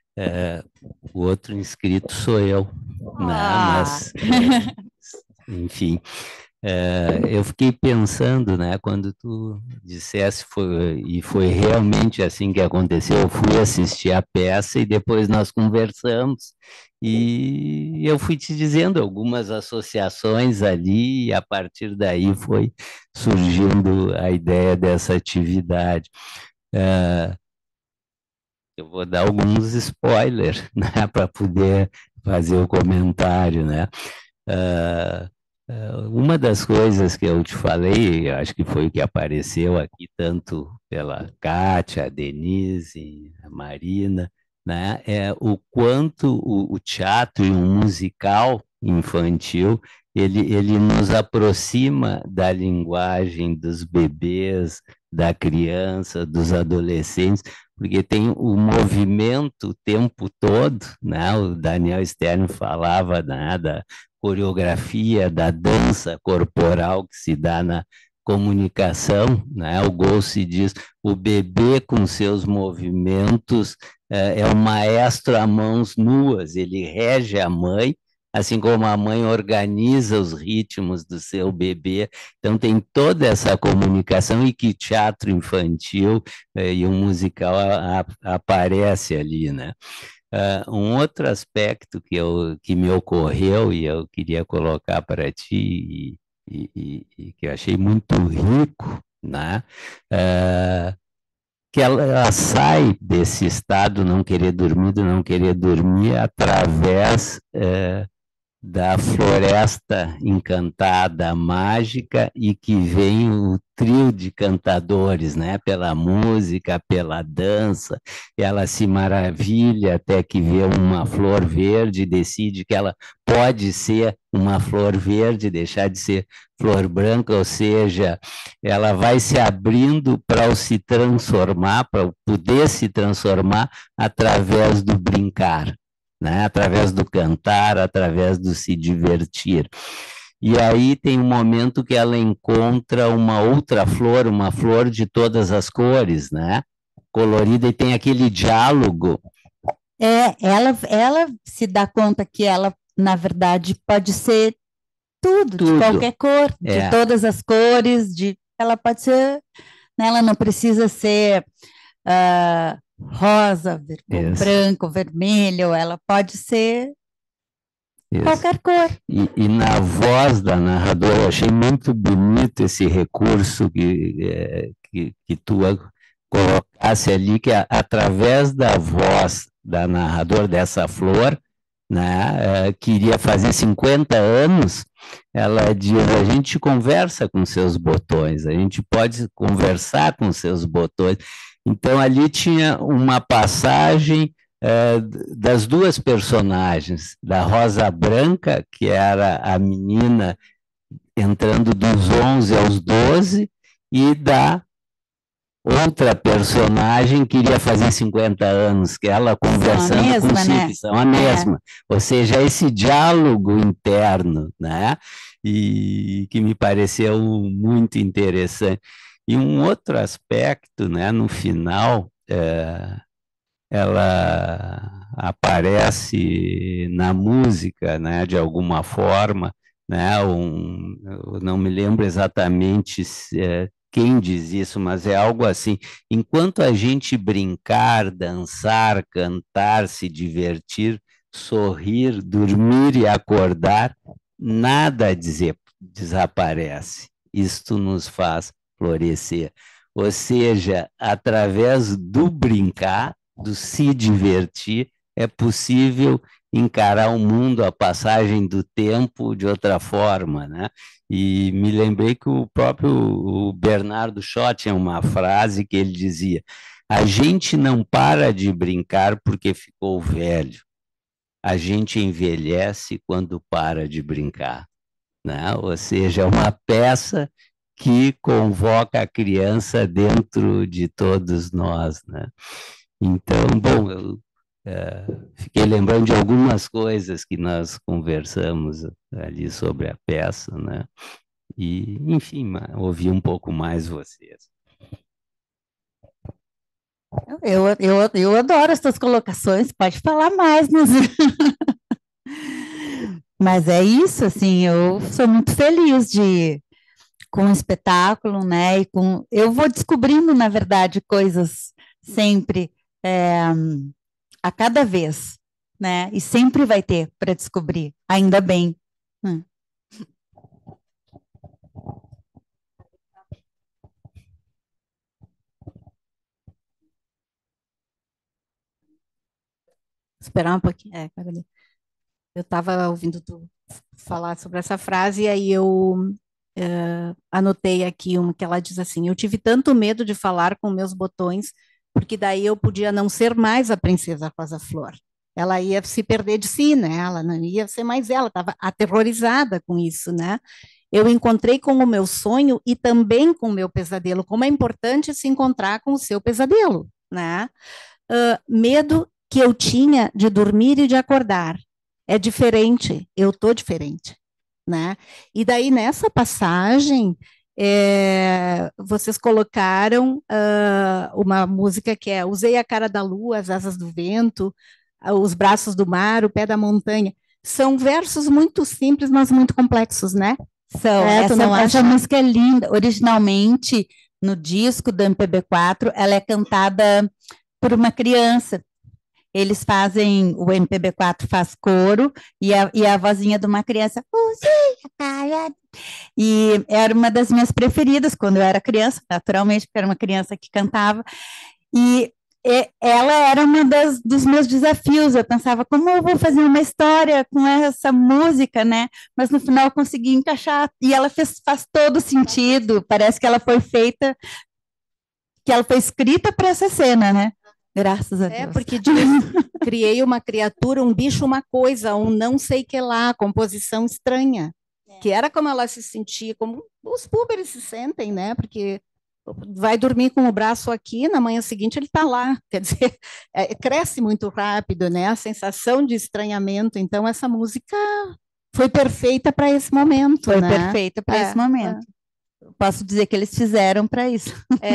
O outro inscrito sou eu, né? Mas, enfim, eu fiquei pensando, né? Quando tu dissesse, e foi realmente assim que aconteceu, eu fui assistir a peça e depois nós conversamos e eu fui te dizendo algumas associações ali e a partir daí foi surgindo a ideia dessa atividade. Eu vou dar alguns spoilers, né, para poder fazer o comentário, né? Ah, uma das coisas que eu te falei, acho que foi o que apareceu aqui, tanto pela Kátia, a Denise, a Marina, né, é o quanto o teatro e o musical infantil, ele nos aproxima da linguagem dos bebês, da criança, dos adolescentes, porque tem o movimento o tempo todo, né? O Daniel Stern falava, né, da coreografia, da dança corporal que se dá na comunicação, né? O Golse diz, o bebê com seus movimentos é um maestro a mãos nuas, ele rege a mãe, assim como a mãe organiza os ritmos do seu bebê. Então tem toda essa comunicação e que teatro infantil e um musical aparece ali, né? Um outro aspecto que me ocorreu e eu queria colocar para ti e que eu achei muito rico, né? Que ela sai desse estado não querer dormir, do não querer dormir, através da floresta encantada, mágica, e que vem o trio de cantadores, né? Pela música, pela dança, ela se maravilha até que vê uma flor verde e decide que ela pode ser uma flor verde, deixar de ser flor branca, ou seja, ela vai se abrindo para se transformar, para poder se transformar através do brincar, né? Através do cantar, através do se divertir. E aí tem um momento que ela encontra uma outra flor, uma flor de todas as cores, né? Colorida, e tem aquele diálogo. Ela se dá conta que ela, na verdade, pode ser tudo, de qualquer cor, de todas as cores, ela pode ser, né? Ela não precisa ser rosa, branco, vermelho, ela pode ser qualquer cor. E na voz da narradora, eu achei muito bonito esse recurso que tu colocasse ali, que através da voz da narradora dessa flor, né, queria fazer 50 anos, ela diz, a gente conversa com seus botões, a gente pode conversar com seus botões. Então, ali tinha uma passagem das duas personagens, da Rosa Branca, que era a menina entrando dos 11 aos 12, e da outra personagem que iria fazer 50 anos, que ela conversando mesma, consigo, são a mesma. Ou seja, esse diálogo interno, né? E que me pareceu muito interessante. E um outro aspecto, né? No final, ela aparece na música, né? De alguma forma, né? Eu não me lembro exatamente quem diz isso, mas é algo assim: enquanto a gente brincar, dançar, cantar, se divertir, sorrir, dormir e acordar, nada desaparece. Isto nos faz florescer. Ou seja, através do brincar, do se divertir, é possível encarar o mundo, a passagem do tempo de outra forma, né? E me lembrei que o Bernardo Shaw tinha uma frase que ele dizia: a gente não para de brincar porque ficou velho, a gente envelhece quando para de brincar, né? Ou seja, é uma peça que convoca a criança dentro de todos nós, né? Então, bom, eu fiquei lembrando de algumas coisas que nós conversamos ali sobre a peça, né? E, enfim, ouvi um pouco mais vocês. Eu adoro as tuas colocações, pode falar mais, né? Mas é isso, assim, eu sou muito feliz com o espetáculo, né? Eu vou descobrindo, na verdade, coisas sempre, a cada vez, né? E sempre vai ter para descobrir, ainda bem. Esperar um pouquinho. Eu estava ouvindo tu falar sobre essa frase e aí eu anotei aqui uma que ela diz assim: eu tive tanto medo de falar com meus botões, porque daí eu podia não ser mais a princesa Rosa Flor. Ela ia se perder de si, né? Ela não ia ser mais ela, estava aterrorizada com isso, né? Eu encontrei com o meu sonho e também com o meu pesadelo. Como é importante se encontrar com o seu pesadelo, né? Medo que eu tinha de dormir e de acordar. É diferente, eu tô diferente, né? E daí, nessa passagem, vocês colocaram uma música que é Usei a cara da lua, as asas do vento, os braços do mar, o pé da montanha. São versos muito simples, mas muito complexos, né? São. Essa música é linda. Originalmente, no disco do MPB4, ela é cantada por uma criança. Eles fazem, o MPB4 faz coro e a vozinha de uma criança. E era uma das minhas preferidas quando eu era criança, naturalmente, porque era uma criança que cantava. E ela era dos meus desafios. Eu pensava, como eu vou fazer uma história com essa música, né? Mas no final eu consegui encaixar e ela faz todo sentido. Parece que ela foi feita, que ela foi escrita para essa cena, né? Graças a Deus. Porque criei uma criatura, um bicho, uma coisa, um não sei que lá, composição estranha. Que era como ela se sentia, como os púberes se sentem, né? Porque vai dormir com o braço aqui, na manhã seguinte ele está lá. Quer dizer, cresce muito rápido, né? A sensação de estranhamento. Então, essa música foi perfeita para esse momento. Foi perfeita para esse momento. Posso dizer que eles fizeram para isso.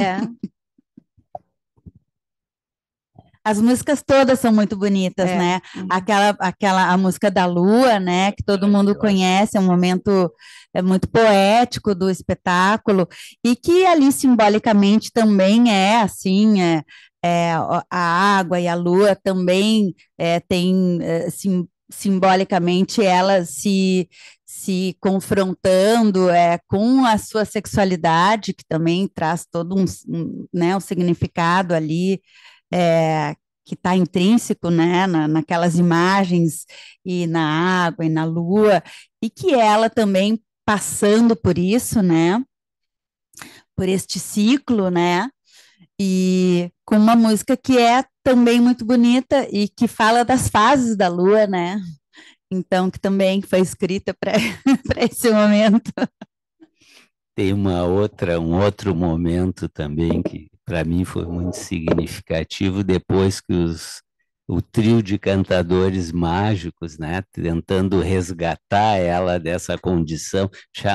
As músicas todas são muito bonitas, né? A música da Lua, né? Que todo mundo conhece, é um momento muito poético do espetáculo e que ali simbolicamente também é assim, a água e a lua também tem simbolicamente elas se confrontando com a sua sexualidade, que também traz todo um significado ali. Que está intrínseco, né, naquelas imagens e na água e na lua, e que ela também passando por isso, né, por este ciclo, né, e com uma música que é também muito bonita e que fala das fases da lua, né, então que também foi escrita para esse momento. Tem um outro momento também que para mim foi muito significativo, depois que o trio de cantadores mágicos, né, tentando resgatar ela dessa condição,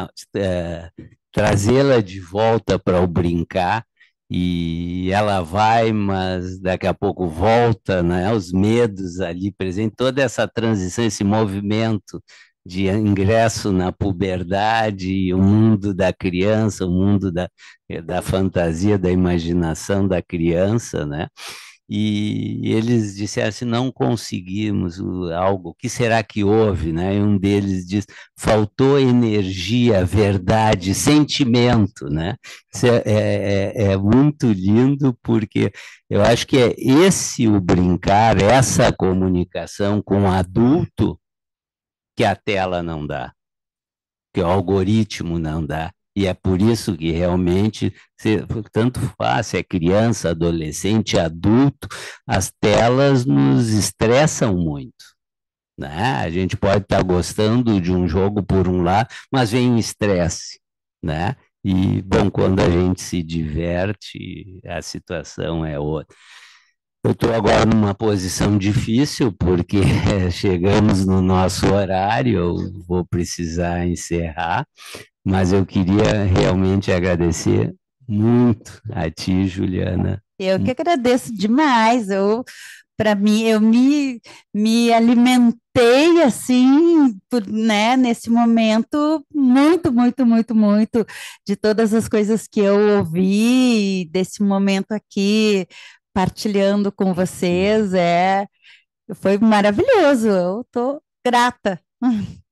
trazê-la de volta para o brincar, e ela vai, mas daqui a pouco volta, né, os medos ali presentes, toda essa transição, esse movimento de ingresso na puberdade, o mundo da criança, o mundo da fantasia, da imaginação da criança, né? E eles disseram assim, não conseguimos algo, o que será que houve, né? E um deles diz, faltou energia, verdade, sentimento, né? Isso é muito lindo, porque eu acho que é esse o brincar, essa comunicação com o adulto, que a tela não dá, que o algoritmo não dá. E é por isso que realmente, tanto faz, se é criança, adolescente, adulto, as telas nos estressam muito, né? A gente pode estar gostando de um jogo por um lado, mas vem um estresse, né? E, bom, quando a gente se diverte, a situação é outra. Eu estou agora numa posição difícil, porque chegamos no nosso horário, eu vou precisar encerrar, mas eu queria realmente agradecer muito a ti, Juliana. Eu que agradeço demais. Para mim, eu me alimentei assim, né, nesse momento muito, muito, muito, muito de todas as coisas que eu ouvi, desse momento aqui partilhando com vocês, foi maravilhoso. Eu estou grata.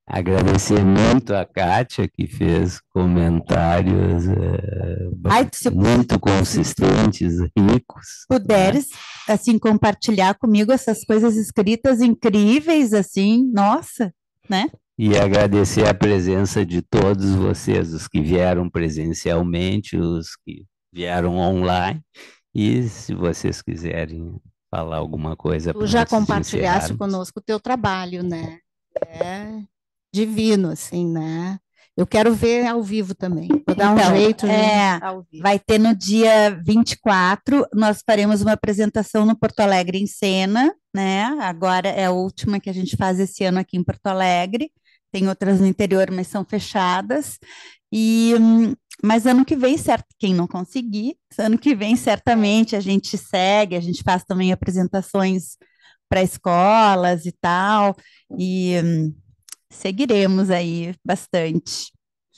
Agradecer muito a Kátia, que fez comentários muito consistentes, ricos. Puderes, assim, compartilhar comigo essas coisas escritas incríveis, assim, nossa, né? E agradecer a presença de todos vocês, os que vieram presencialmente, os que vieram online, e se vocês quiserem falar alguma coisa. Tu já compartilhaste conosco o teu trabalho, né? É divino, assim, né? Eu quero ver ao vivo também. Vou dar um jeito ao vivo. Vai ter no dia 24, nós faremos uma apresentação no Porto Alegre em Cena, né? Agora é a última que a gente faz esse ano aqui em Porto Alegre. Tem outras no interior, mas são fechadas. Mas ano que vem, certo, quem não conseguir, ano que vem certamente a gente segue, a gente faz também apresentações para escolas e tal, e seguiremos aí bastante.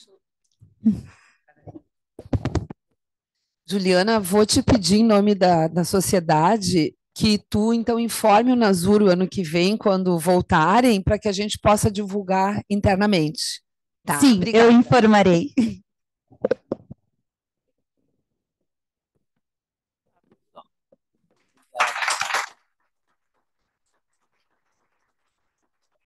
Juliana, vou te pedir em nome da sociedade que tu, então, informe o Nasur o ano que vem, quando voltarem, para que a gente possa divulgar internamente. Tá, sim, obrigada. eu informarei.